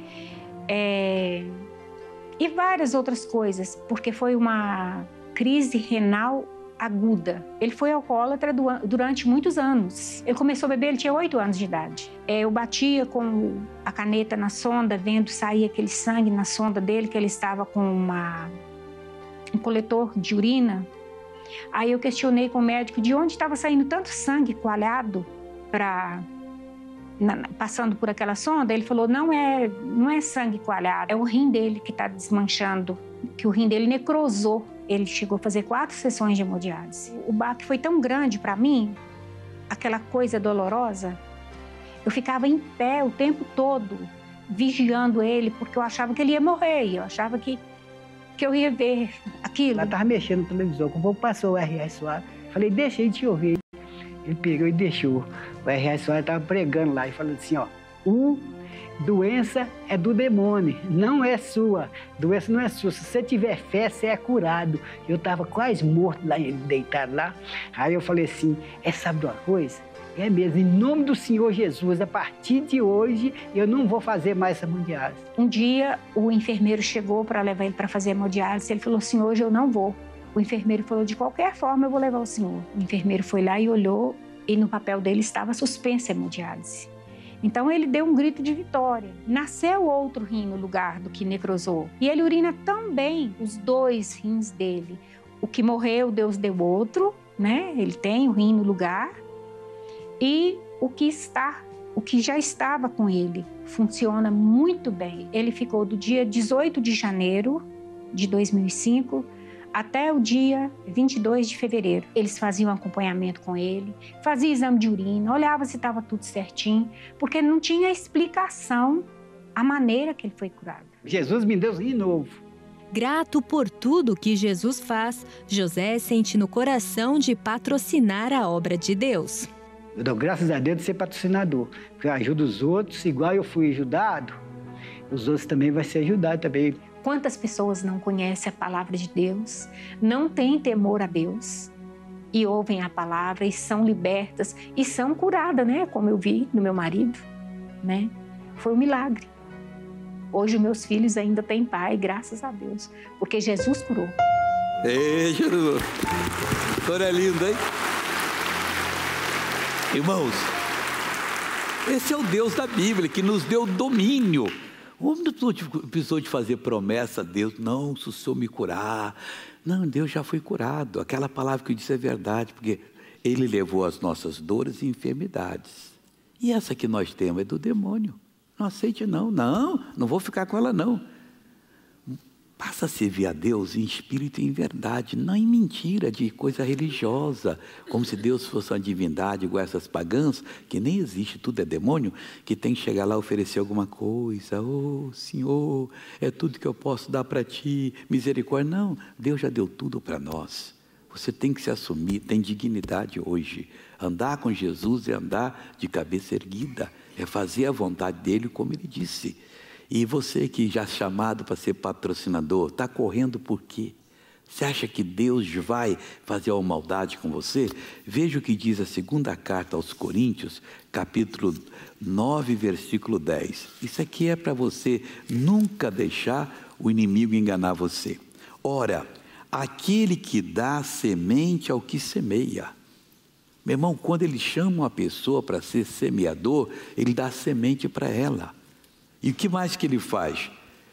é, e várias outras coisas, porque foi uma crise renal aguda. Ele foi alcoólatra durante muitos anos. Ele começou a beber, ele tinha oito anos de idade. Eu batia com a caneta na sonda, vendo sair aquele sangue na sonda dele, que ele estava com uma, um coletor de urina. Aí eu questionei com o médico de onde estava saindo tanto sangue coalhado para... Na, passando por aquela sonda. Ele falou, não é, não é sangue coalhado, é o rim dele que está desmanchando, que o rim dele necrosou. Ele chegou a fazer quatro sessões de hemodiálise. O baque foi tão grande para mim, aquela coisa dolorosa, eu ficava em pé o tempo todo, vigiando ele, porque eu achava que ele ia morrer, eu achava que, que eu ia ver aquilo. Ela estava mexendo na televisão, quando o passou o R S Soares, falei, deixa aí te ouvir. Ele pegou e deixou. O R S Soares estava pregando lá e falando assim, ó, o doença é do demônio, não é sua. Doença não é sua. Se você tiver fé, você é curado. Eu estava quase morto lá, deitado lá. Aí eu falei assim, é, sabe de uma coisa? É mesmo, em nome do Senhor Jesus, a partir de hoje, eu não vou fazer mais essa hemodiálise. Um dia, o enfermeiro chegou para levar ele para fazer a hemodiálise. Ele falou assim, hoje eu não vou. O enfermeiro falou, de qualquer forma, eu vou levar o senhor. O enfermeiro foi lá e olhou, e no papel dele estava suspensa a hemodiálise. Então ele deu um grito de vitória. Nasceu outro rim no lugar do que necrosou. E ele urina tão bem os dois rins dele. O que morreu, Deus deu outro, né? Ele tem o rim no lugar. E o que está, o que já estava com ele, funciona muito bem. Ele ficou do dia dezoito de janeiro de dois mil e cinco até o dia vinte e dois de fevereiro. Eles faziam acompanhamento com ele, faziam exame de urina, olhavam se estava tudo certinho, porque não tinha explicação a maneira que ele foi curado. Jesus me deu de novo. Grato por tudo que Jesus faz, José sente no coração de patrocinar a obra de Deus. Eu dou graças a Deus de ser patrocinador, porque eu ajudo os outros, igual eu fui ajudado, os outros também vão ser ajudados também. Quantas pessoas não conhecem a palavra de Deus, não têm temor a Deus e ouvem a palavra e são libertas e são curadas, né? Como eu vi no meu marido, né? Foi um milagre. Hoje meus filhos ainda têm pai, graças a Deus, porque Jesus curou. Ei, Jesus! História linda, hein? Irmãos, esse é o Deus da Bíblia que nos deu domínio. O homem não precisou de fazer promessa a Deus, não, se o Senhor me curar. Não, Deus já foi curado. Aquela palavra que eu disse é verdade, porque Ele levou as nossas dores e enfermidades. E essa que nós temos é do demônio. Não aceite não, não, não vou ficar com ela não. Passa a servir a Deus em espírito e em verdade, não em mentira de coisa religiosa, como se Deus fosse uma divindade igual essas pagãs, que nem existe, tudo é demônio, que tem que chegar lá e oferecer alguma coisa. Oh, Senhor, é tudo que eu posso dar para Ti, misericórdia. Não, Deus já deu tudo para nós. Você tem que se assumir, tem dignidade hoje. Andar com Jesus é andar de cabeça erguida, é fazer a vontade dEle, como Ele disse. E você que já é chamado para ser patrocinador, está correndo por quê? Você acha que Deus vai fazer uma maldade com você? Veja o que diz a segunda carta aos Coríntios, capítulo nove, versículo dez. Isso aqui é para você nunca deixar o inimigo enganar você. Ora, aquele que dá semente ao que semeia. Meu irmão, quando ele chama uma pessoa para ser semeador, ele dá semente para ela. E o que mais que ele faz?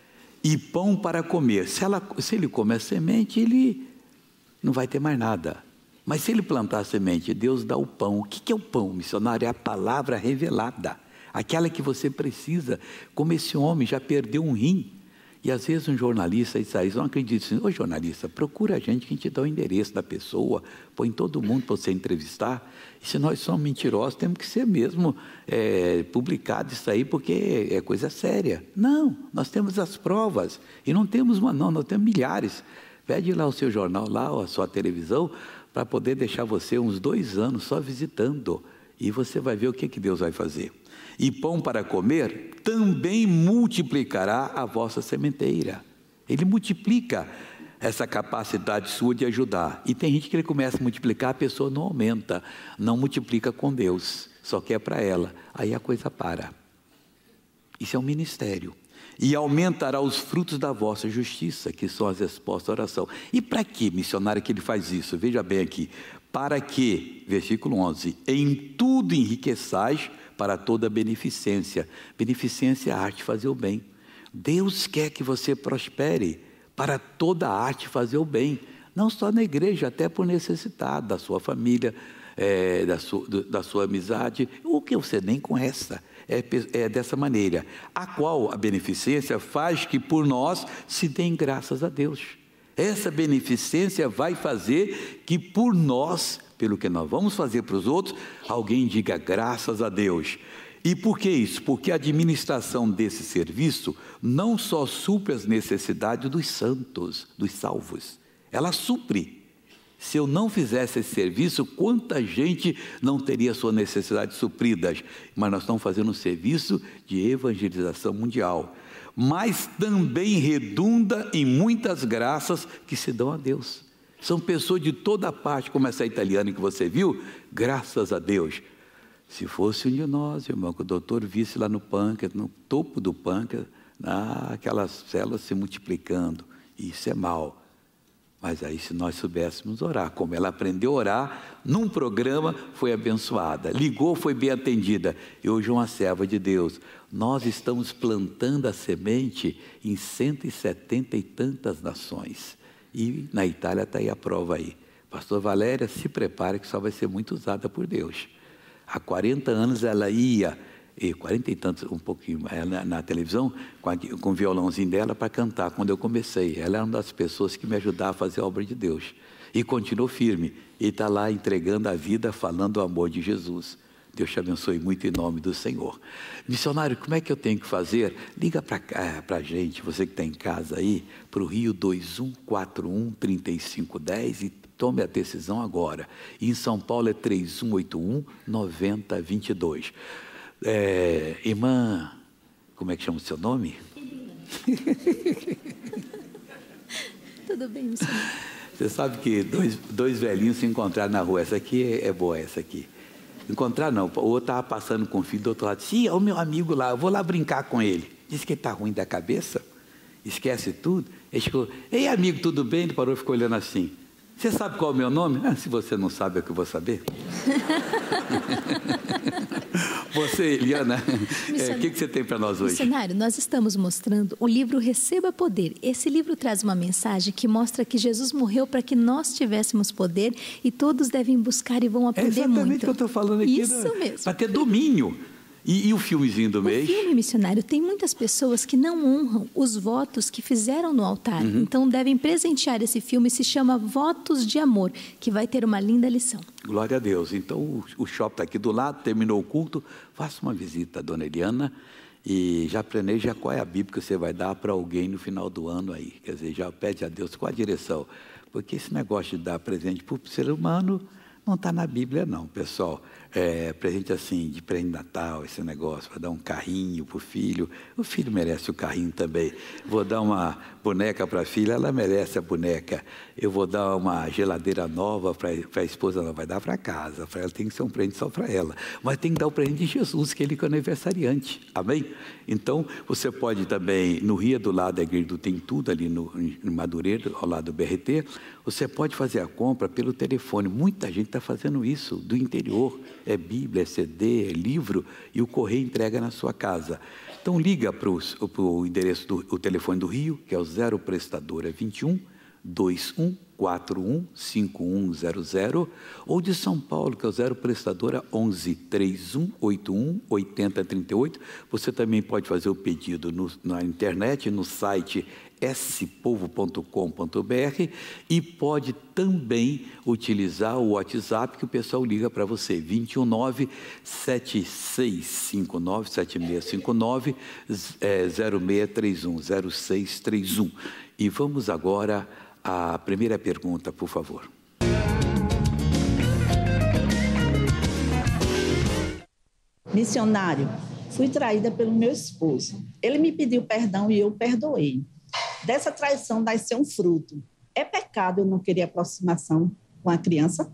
E pão para comer. Se, ela, se ele comer semente, ele não vai ter mais nada. Mas se ele plantar a semente, Deus dá o pão. O que é o pão, missionário? É a palavra revelada. Aquela que você precisa. Como esse homem já perdeu um rim. E às vezes um jornalista diz aí, não acredita assim, ô jornalista, procura a gente que a gente dá o endereço da pessoa, põe todo mundo para você entrevistar. E se nós somos mentirosos, temos que ser mesmo é, publicado isso aí, porque é coisa séria. Não, nós temos as provas, e não temos uma não, nós temos milhares. Pede lá o seu jornal, lá a sua televisão, para poder deixar você uns dois anos só visitando, e você vai ver o que, que Deus vai fazer. E pão para comer também multiplicará a vossa sementeira. Ele multiplica essa capacidade sua de ajudar. E tem gente que ele começa a multiplicar, a pessoa não aumenta, não multiplica com Deus, só quer para ela. Aí a coisa para. Isso é um ministério. E aumentará os frutos da vossa justiça, que são as respostas à oração. E para que, missionário, que ele faz isso? Veja bem aqui. Para que, versículo onze, em tudo enriqueçais para toda beneficência. Beneficência é a arte de fazer o bem. Deus quer que você prospere para toda a arte de fazer o bem. Não só na igreja, até por necessidade da sua família, é, da, sua, da sua amizade, o que você nem conhece. É, é dessa maneira, a qual a beneficência faz que por nós se deem graças a Deus. Essa beneficência vai fazer que por nós, pelo que nós vamos fazer para os outros, alguém diga graças a Deus. E por que isso? Porque a administração desse serviço não só supre as necessidades dos santos, dos salvos, ela supre. Se eu não fizesse esse serviço, quanta gente não teria suas necessidades supridas? Mas nós estamos fazendo um serviço de evangelização mundial. Mas também redunda em muitas graças que se dão a Deus. São pessoas de toda parte, como essa italiana que você viu, graças a Deus. Se fosse um de nós, irmão, que o doutor visse lá no pâncreas, no topo do pâncreas, ah, aquelas células se multiplicando, isso é mal. Mas aí se nós soubéssemos orar, como ela aprendeu a orar, num programa foi abençoada, ligou, foi bem atendida, e hoje uma serva de Deus. Nós estamos plantando a semente em cento e setenta e tantas nações, e na Itália está aí a prova aí. Pastor Valéria, se prepare que só vai ser muito usada por Deus. Há quarenta anos ela ia e quarenta e tantos, um pouquinho, na, na televisão, com, a, com o violãozinho dela para cantar, quando eu comecei. Ela é uma das pessoas que me ajudaram a fazer a obra de Deus. E continuou firme, e está lá entregando a vida, falando o amor de Jesus. Deus te abençoe muito em nome do Senhor. Missionário, como é que eu tenho que fazer? Liga para a gente, você que está em casa aí, para o Rio dois um quatro um, três cinco um zero e tome a decisão agora. E em São Paulo é três um oito um, nove zero dois dois. É, irmã, como é que chama o seu nome? Tudo bem, missionário. Você sabe que dois, dois velhinhos se encontraram na rua. Essa aqui é, é boa, essa aqui. Encontrar não, o outro estava passando com o filho do outro lado. Sim, é o meu amigo lá, eu vou lá brincar com ele. Disse que ele está ruim da cabeça, esquece tudo. Ele ficou, ei amigo, tudo bem? Ele parou e ficou olhando assim. Você sabe qual é o meu nome? Ah, se você não sabe, é que eu vou saber. Você, Eliana, o é, que, que você tem para nós hoje? Missionário, nós estamos mostrando o livro Receba Poder. Esse livro traz uma mensagem que mostra que Jesus morreu para que nós tivéssemos poder e todos devem buscar e vão aprender muito. É exatamente o que eu estou falando aqui. Isso né? mesmo. Para ter domínio. E, e o filmezinho do o mês? O filme, missionário, tem muitas pessoas que não honram os votos que fizeram no altar. Uhum. Então, devem presentear esse filme, se chama Votos de Amor, que vai ter uma linda lição. Glória a Deus. Então, o, o shopping está aqui do lado, terminou o culto, faça uma visita à dona Eliana e já planeja qual é a Bíblia que você vai dar para alguém no final do ano aí. Quer dizer, já pede a Deus qual a direção. Porque esse negócio de dar presente para o ser humano não está na Bíblia não, pessoal. É, presente assim, de presente de Natal, esse negócio, vai dar um carrinho para o filho, o filho merece o carrinho também. Vou dar uma boneca para a filha, ela merece a boneca. Eu vou dar uma geladeira nova para a esposa, ela vai dar para casa, para ela tem que ser um presente só para ela. Mas tem que dar o presente de Jesus, que ele é o aniversariante, amém? Então, você pode também, no Rio do lado da igreja do Tem Tudo, ali no, no Madureira, ao lado do B R T, você pode fazer a compra pelo telefone. Muita gente está fazendo isso, do interior. É Bíblia, é C D, é livro, e o correio entrega na sua casa. Então liga para o endereço do o telefone do Rio, que é o zero prestadora vinte e um, dois um quatro um, cinco um zero zero, ou de São Paulo, que é o zero prestadora onze, três um oito um, oito zero três oito. Você também pode fazer o pedido no, na internet, no site s povo ponto com ponto b r e pode também utilizar o WhatsApp que o pessoal liga para você, vinte e um nove, sete seis cinco nove, sete seis cinco nove, é, zero seis três um, zero seis três um. E vamos agora à primeira pergunta, por favor. Missionário, fui traída pelo meu esposo. Ele me pediu perdão e eu perdoei. Dessa traição nasceu um fruto. É pecado eu não querer aproximação com a criança?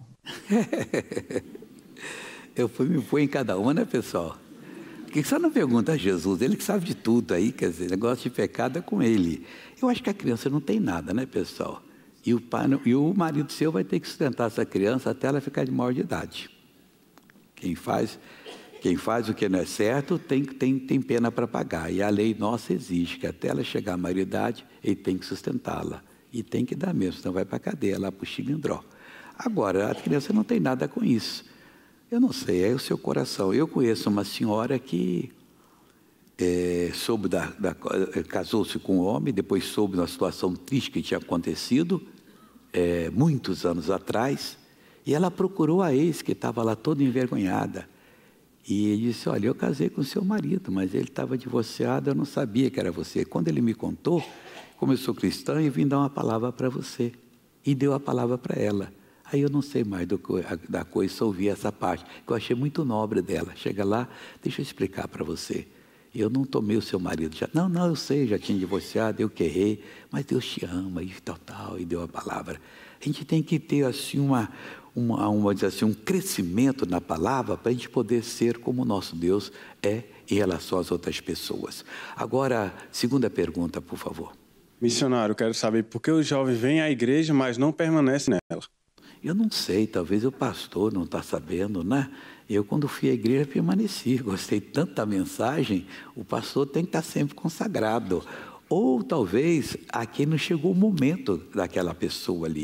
Eu fui, me põe em cada uma, né, pessoal? Por que você não pergunta a Jesus? Ele que sabe de tudo aí, quer dizer, negócio de pecado é com ele. Eu acho que a criança não tem nada, né, pessoal? E o, pai, e o marido seu vai ter que sustentar essa criança até ela ficar de maior de idade. Quem faz... Quem faz o que não é certo tem, tem, tem pena para pagar. E a lei nossa exige que até ela chegar à maioridade, ele tem que sustentá-la. E tem que dar mesmo, senão vai para a cadeia, lá para o Chilindró. Agora, a criança não tem nada com isso. Eu não sei, é o seu coração. Eu conheço uma senhora que é, soube da, da, casou-se com um homem, depois soube da situação triste que tinha acontecido, é, muitos anos atrás, e ela procurou a ex, que estava lá toda envergonhada. E ele disse, olha, eu casei com o seu marido, mas ele estava divorciado, eu não sabia que era você. Quando ele me contou, como eu sou cristã, eu vim dar uma palavra para você. E deu a palavra para ela. Aí eu não sei mais do, da coisa, só ouvi essa parte, que eu achei muito nobre dela. Chega lá, deixa eu explicar para você. Eu não tomei o seu marido. Já, não, não, eu sei, já tinha divorciado, eu que errei, mas Deus te ama, e tal, tal, e deu a palavra. A gente tem que ter assim uma... Uma, uma, dizer assim, um crescimento na palavra para a gente poder ser como o nosso Deus é em relação às outras pessoas. Agora, segunda pergunta, por favor. Missionário, quero saber por que o jovem vem à igreja, mas não permanece nela. Eu não sei, talvez o pastor não está sabendo, né? Eu, quando fui à igreja, permaneci, gostei tanto da mensagem, o pastor tem que estar sempre consagrado. Ou talvez aqui não chegou o momento daquela pessoa ali.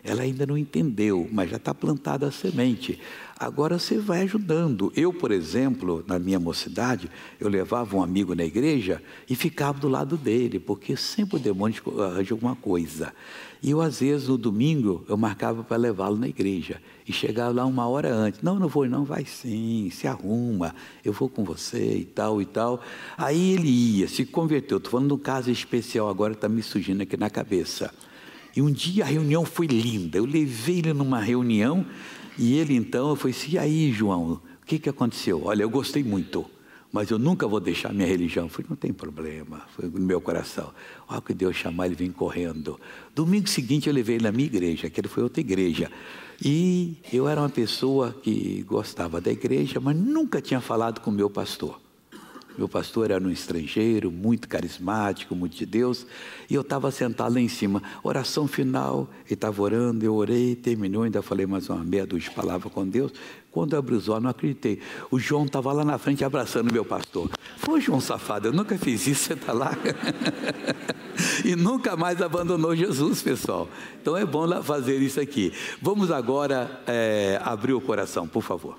Ela ainda não entendeu, mas já está plantada a semente. Agora você vai ajudando. Eu, por exemplo, na minha mocidade, eu levava um amigo na igreja e ficava do lado dele, porque sempre o demônio arranja alguma coisa. E eu, às vezes, no domingo, eu marcava para levá-lo na igreja. E chegava lá uma hora antes. Não, não vou, não, vai sim, se arruma, eu vou com você e tal e tal. Aí ele ia, se converteu. Estou falando de um caso especial agora, está me surgindo aqui na cabeça. E um dia a reunião foi linda. Eu levei ele numa reunião e ele então, eu falei assim, e aí, João, o que, que aconteceu? Olha, eu gostei muito, mas eu nunca vou deixar minha religião. Eu falei, não tem problema, foi no meu coração. Olha que Deus chamar, ele vem correndo. Domingo seguinte eu levei ele na minha igreja, aquele foi outra igreja. E eu era uma pessoa que gostava da igreja, mas nunca tinha falado com o meu pastor. Meu pastor era um estrangeiro, muito carismático, muito de Deus, e eu estava sentado lá em cima, oração final, ele estava orando, eu orei, terminou, ainda falei mais uma meia dúzia de palavras com Deus. Quando eu abri os olhos, não acreditei, o João estava lá na frente abraçando o meu pastor. Foi, João safado, eu nunca fiz isso, você está lá. E nunca mais abandonou Jesus, pessoal. Então é bom fazer isso aqui. Vamos agora é, abrir o coração, por favor.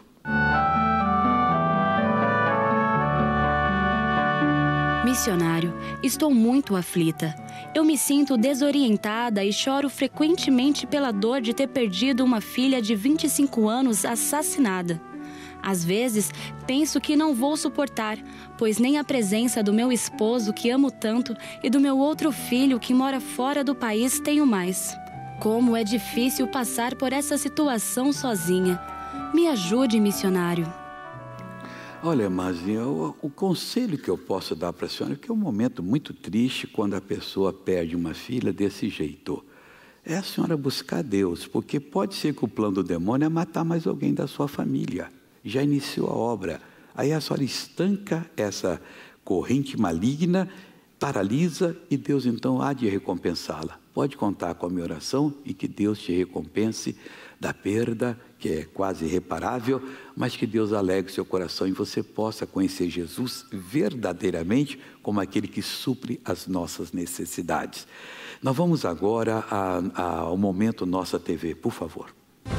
Missionário, estou muito aflita. Eu me sinto desorientada e choro frequentemente pela dor de ter perdido uma filha de vinte e cinco anos assassinada. Às vezes, penso que não vou suportar, pois nem a presença do meu esposo, que amo tanto, e do meu outro filho, que mora fora do país, tenho mais. Como é difícil passar por essa situação sozinha. Me ajude, missionário. Olha, Marzinha, o, o conselho que eu posso dar para a senhora é que é um momento muito triste quando a pessoa perde uma filha desse jeito. É a senhora buscar Deus, porque pode ser que o plano do demônio é matar mais alguém da sua família. Já iniciou a obra. Aí a senhora estanca essa corrente maligna, paralisa e Deus então há de recompensá-la. Pode contar com a minha oração e que Deus te recompense da perda, que é quase irreparável, mas que Deus alegre seu coração e você possa conhecer Jesus verdadeiramente como aquele que supre as nossas necessidades. Nós vamos agora a, a, ao Momento Nossa T V, por favor.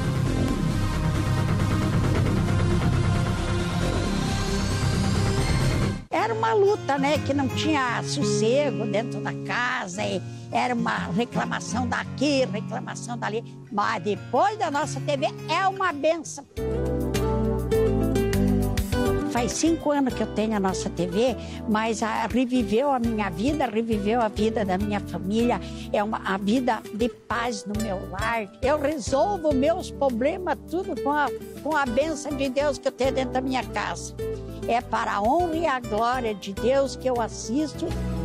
Era uma luta, né? Que não tinha sossego dentro da casa, e era uma reclamação daqui, reclamação dali. Mas depois da nossa T V é uma benção. Faz cinco anos que eu tenho a nossa T V, mas a, reviveu a minha vida, reviveu a vida da minha família. É uma a vida de paz no meu lar. Eu resolvo meus problemas tudo com a, com a benção de Deus que eu tenho dentro da minha casa. É para a honra e a glória de Deus que eu assisto.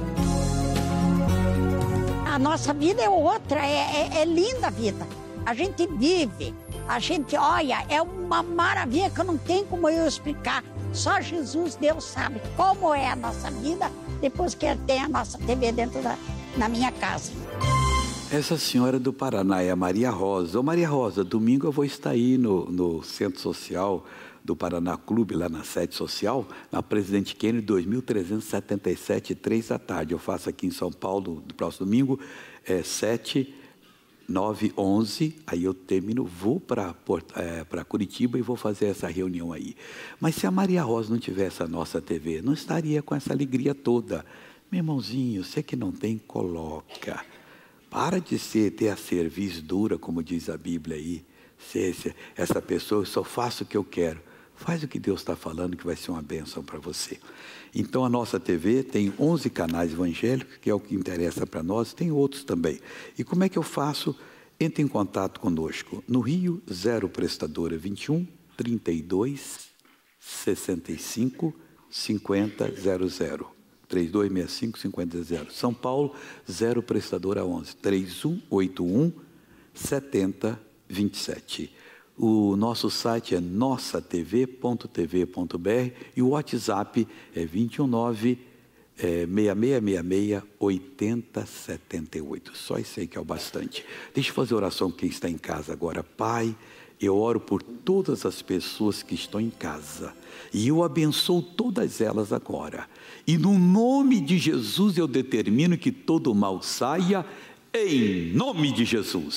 A nossa vida é outra, é, é, é linda a vida. A gente vive, a gente olha, é uma maravilha que eu não tenho como eu explicar. Só Jesus, Deus sabe como é a nossa vida depois que tem a nossa T V dentro da na minha casa. Essa senhora do Paraná é a Maria Rosa. Ô Maria Rosa, domingo eu vou estar aí no, no Centro Social do Paraná Clube, lá na sede social, na Presidente Kennedy, dois mil trezentos e setenta e sete, três da tarde. Eu faço aqui em São Paulo, no próximo domingo, é sete, nove, onze, aí eu termino, vou para é, para Curitiba e vou fazer essa reunião aí. Mas se a Maria Rosa não tivesse a nossa T V, não estaria com essa alegria toda. Meu irmãozinho, você que não tem, coloca. Para de ser, ter a cerviz dura, como diz a Bíblia aí. Se, se, essa pessoa, eu só faço o que eu quero. Faz o que Deus está falando, que vai ser uma bênção para você. Então, a nossa T V tem onze canais evangélicos, que é o que interessa para nós, tem outros também. E como é que eu faço? Entre em contato conosco. No Rio, zero prestadora vinte e um, trinta e dois, sessenta e cinco, cinquenta, zero zero. três dois seis cinco, cinquenta, zero. São Paulo, zero prestadora onze, trinta um, oitenta e um, setenta, vinte e sete. O nosso site é nossa t v ponto t v ponto b r e o WhatsApp é vinte e um, nove, seis seis seis seis, oito zero sete oito. Só isso aí que é o bastante. Deixa eu fazer oração com quem está em casa agora. Pai, eu oro por todas as pessoas que estão em casa e eu abençoo todas elas agora. E no nome de Jesus eu determino que todo mal saia em nome de Jesus.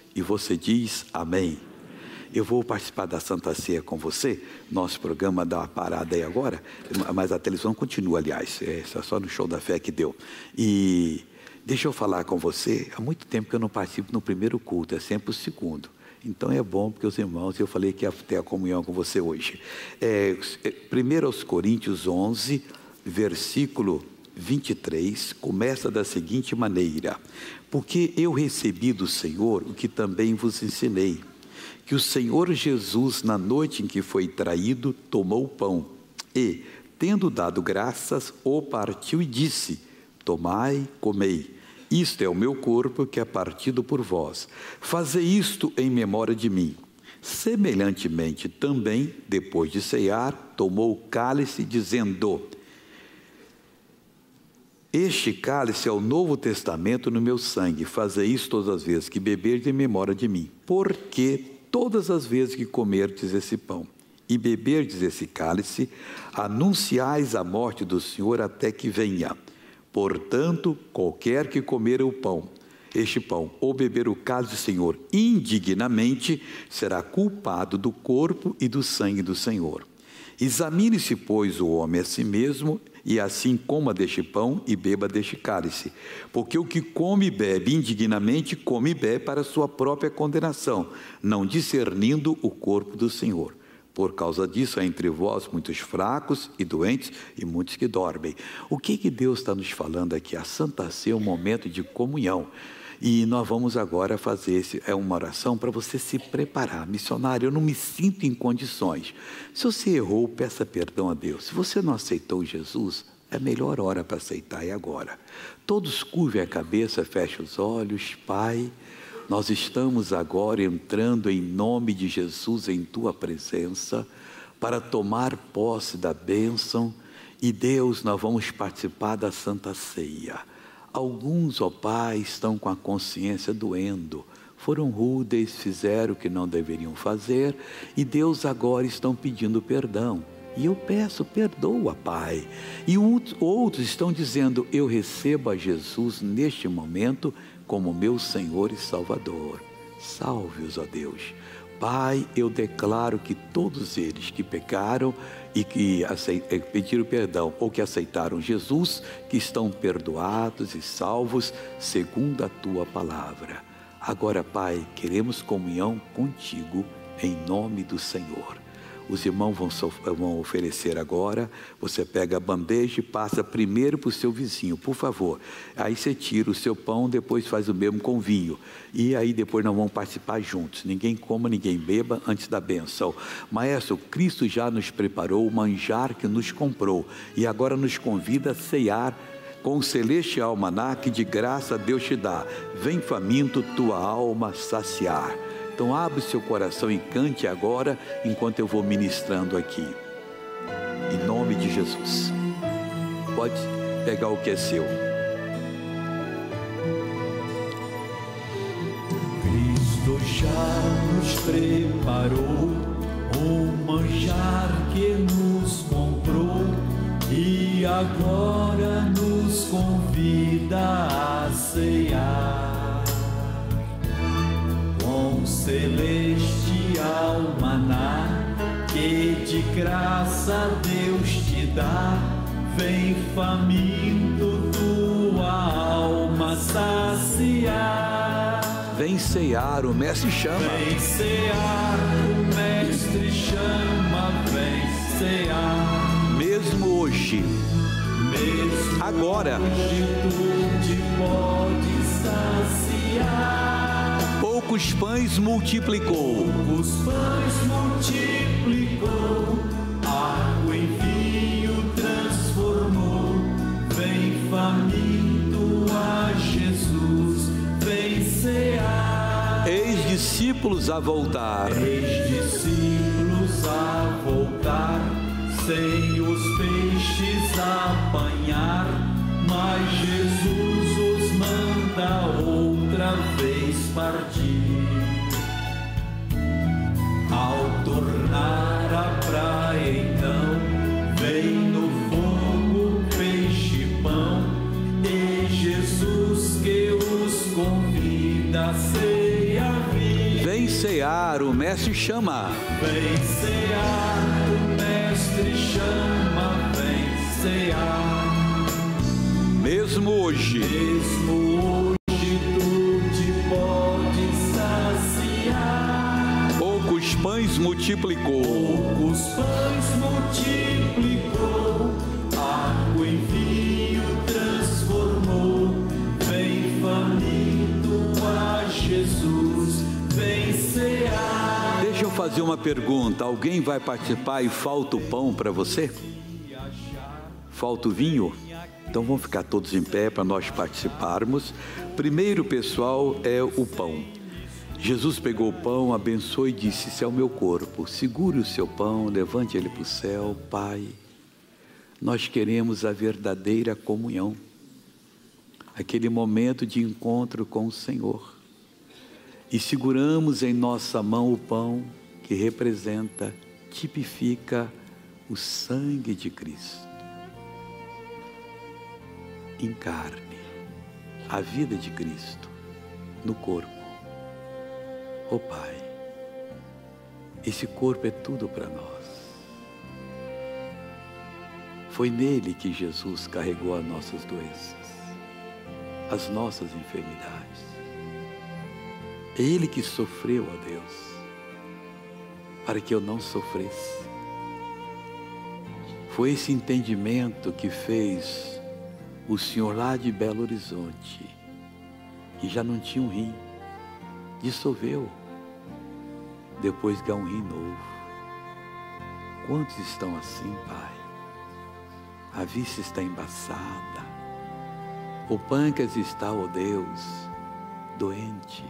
e você diz amém. Eu vou participar da Santa Ceia com você. Nosso programa dá uma parada aí agora, mas a televisão continua, aliás. É só no Show da Fé que deu. E deixa eu falar com você. Há muito tempo que eu não participo no primeiro culto, é sempre o segundo. Então é bom, porque os irmãos, eu falei que ia ter a comunhão com você hoje. É, primeiro aos Coríntios onze, versículo vinte e três, começa da seguinte maneira: porque eu recebi do Senhor o que também vos ensinei, que o Senhor Jesus, na noite em que foi traído, tomou o pão e, tendo dado graças, o partiu e disse: tomai, comei, isto é o meu corpo que é partido por vós, fazei isto em memória de mim. Semelhantemente também, depois de cear, tomou o cálice, dizendo: este cálice é o Novo Testamento no meu sangue, fazei isso todas as vezes que beberdes em memória de mim. Porque todas as vezes que comerdes esse pão e beberdes esse cálice, anunciais a morte do Senhor até que venha. Portanto, qualquer que comer o pão, este pão, ou beber o cálice do Senhor indignamente, será culpado do corpo e do sangue do Senhor. Examine-se, pois, o homem a si mesmo, e assim coma deste pão e beba deste cálice. Porque o que come e bebe indignamente, come e bebe para a sua própria condenação, não discernindo o corpo do Senhor. Por causa disso, há entre vós muitos fracos e doentes e muitos que dormem. O que que Deus está nos falando aqui? A Santa Ceia é um momento de comunhão. E nós vamos agora fazer esse, é uma oração para você se preparar. Missionário, eu não me sinto em condições. Se você errou, peça perdão a Deus. Se você não aceitou Jesus, é a melhor hora para aceitar é agora. Todos curvem a cabeça, fechem os olhos. Pai, nós estamos agora entrando em nome de Jesus em Tua presença para tomar posse da bênção. E Deus, nós vamos participar da Santa Ceia. Alguns, ó Pai, estão com a consciência doendo, foram rudes, fizeram o que não deveriam fazer, e Deus agora estão pedindo perdão. E eu peço, perdoa, Pai. E outros estão dizendo, eu recebo a Jesus neste momento como meu Senhor e Salvador. Salve-os, ó Deus. Pai, eu declaro que todos eles que pecaram e que pediram perdão ou que aceitaram Jesus, que estão perdoados e salvos segundo a Tua palavra. Agora, Pai, queremos comunhão contigo em nome do Senhor. Os irmãos vão, vão oferecer agora, você pega a bandeja e passa primeiro para o seu vizinho, por favor. Aí você tira o seu pão, depois faz o mesmo com vinho. E aí depois nós vamos participar juntos. Ninguém coma, ninguém beba antes da bênção. Maestro, Cristo já nos preparou o manjar que nos comprou. E agora nos convida a ceiar com o celestial maná que de graça Deus te dá. Vem faminto tua alma saciar. Então abre seu coração e cante agora, enquanto eu vou ministrando aqui. Em nome de Jesus. Pode pegar o que é seu. Cristo já nos preparou o manjar que nos comprou e agora nos convida a cear. Com celestial maná que de graça Deus te dá, vem faminto tua alma saciar. Vem cear, o mestre chama. Vem cear, o mestre chama, vem cear. Mesmo hoje, mesmo agora, hoje tu te pode saciar. Poucos pães multiplicou, poucos pães multiplicou, água em vinho transformou. Vem faminto a Jesus, vem cear. Eis discípulos a voltar, eis discípulos a voltar, sem os peixes apanhar, mas Jesus os manda outra vez partir. Ao tornar a praia então, vem no fogo peixe e pão, e Jesus que os convida a ceia. cear, o mestre chama. Vem cear, o mestre chama, vem cear. Mesmo hoje, mesmo hoje tu te pode saciar. Poucos pães multiplicou, poucos pães multiplicou, água em vinho transformou. Vem faminto a Jesus, vem cear. Deixa eu fazer uma pergunta, alguém vai participar e falta o pão para você? Falta o vinho? Então vamos ficar todos em pé para nós participarmos. Primeiro, pessoal, é o pão. Jesus pegou o pão, abençoou e disse: "Esse é o meu corpo, segure o seu pão, levante ele para o céu. Pai, nós queremos a verdadeira comunhão, aquele momento de encontro com o Senhor. E seguramos em nossa mão o pão que representa, tipifica o sangue de Cristo. Encarne a vida de Cristo no corpo. Ó Pai, esse corpo é tudo para nós. Foi nele que Jesus carregou as nossas doenças, as nossas enfermidades. É Ele que sofreu, ó Deus, para que eu não sofresse. Foi esse entendimento que fez o Senhor lá de Belo Horizonte, que já não tinha um rim, dissolveu, depois ganhou um rim novo. Quantos estão assim, Pai? A vista está embaçada, o pâncreas está, ó Deus, doente.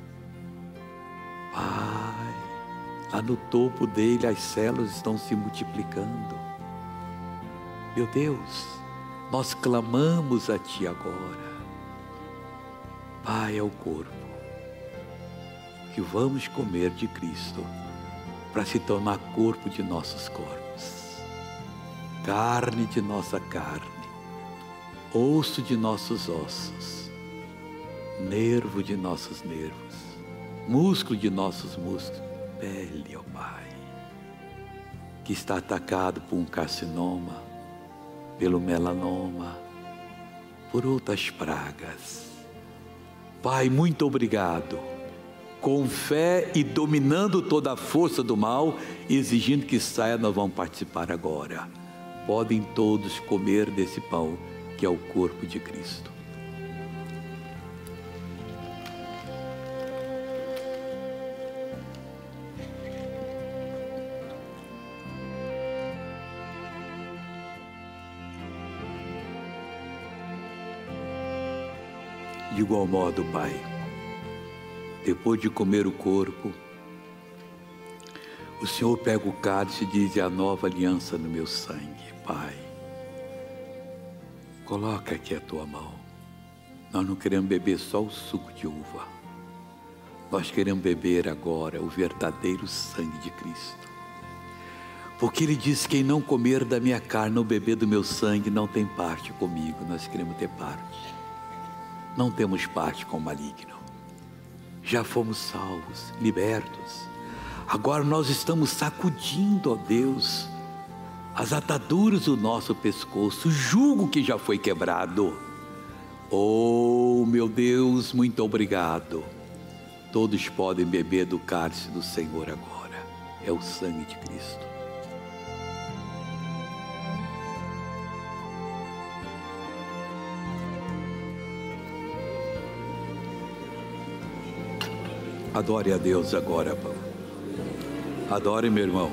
Pai, lá no topo dele as células estão se multiplicando. Meu Deus, nós clamamos a Ti agora. Pai, é o corpo que vamos comer de Cristo para se tornar corpo de nossos corpos, carne de nossa carne, osso de nossos ossos, nervo de nossos nervos, músculo de nossos músculos, pele, ó Pai, que está atacado por um carcinoma, pelo melanoma, por outras pragas. Pai, muito obrigado. Com fé e dominando toda a força do mal, exigindo que saia, nós vamos participar agora. Podem todos comer desse pão, que é o corpo de Cristo. De igual modo, Pai, depois de comer o corpo, o Senhor pega o cálice e diz: "É a nova aliança no meu sangue." Pai, coloca aqui a Tua mão. Nós não queremos beber só o suco de uva. Nós queremos beber agora o verdadeiro sangue de Cristo. Porque Ele diz: "Quem não comer da minha carne ou beber do meu sangue não tem parte comigo." Nós queremos ter parte. Não temos parte com o maligno. Já fomos salvos, libertos. Agora nós estamos sacudindo, ó Deus, as ataduras do nosso pescoço, o jugo que já foi quebrado. Oh, meu Deus, muito obrigado. Todos podem beber do cálice do Senhor agora. É o sangue de Cristo. Adore a Deus agora, pão. Adore, meu irmão.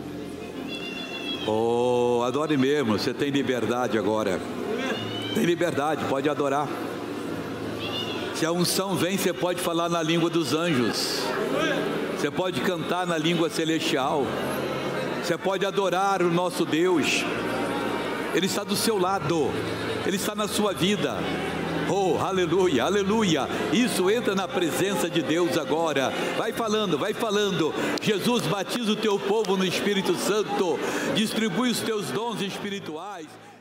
Oh, adore mesmo. Você tem liberdade agora. Tem liberdade, pode adorar. Se a unção vem, você pode falar na língua dos anjos. Você pode cantar na língua celestial. Você pode adorar o nosso Deus. Ele está do seu lado. Ele está na sua vida. Oh, aleluia, aleluia. Isso, entra na presença de Deus agora. Vai falando, vai falando. Jesus, batiza o teu povo no Espírito Santo. Distribui os teus dons espirituais.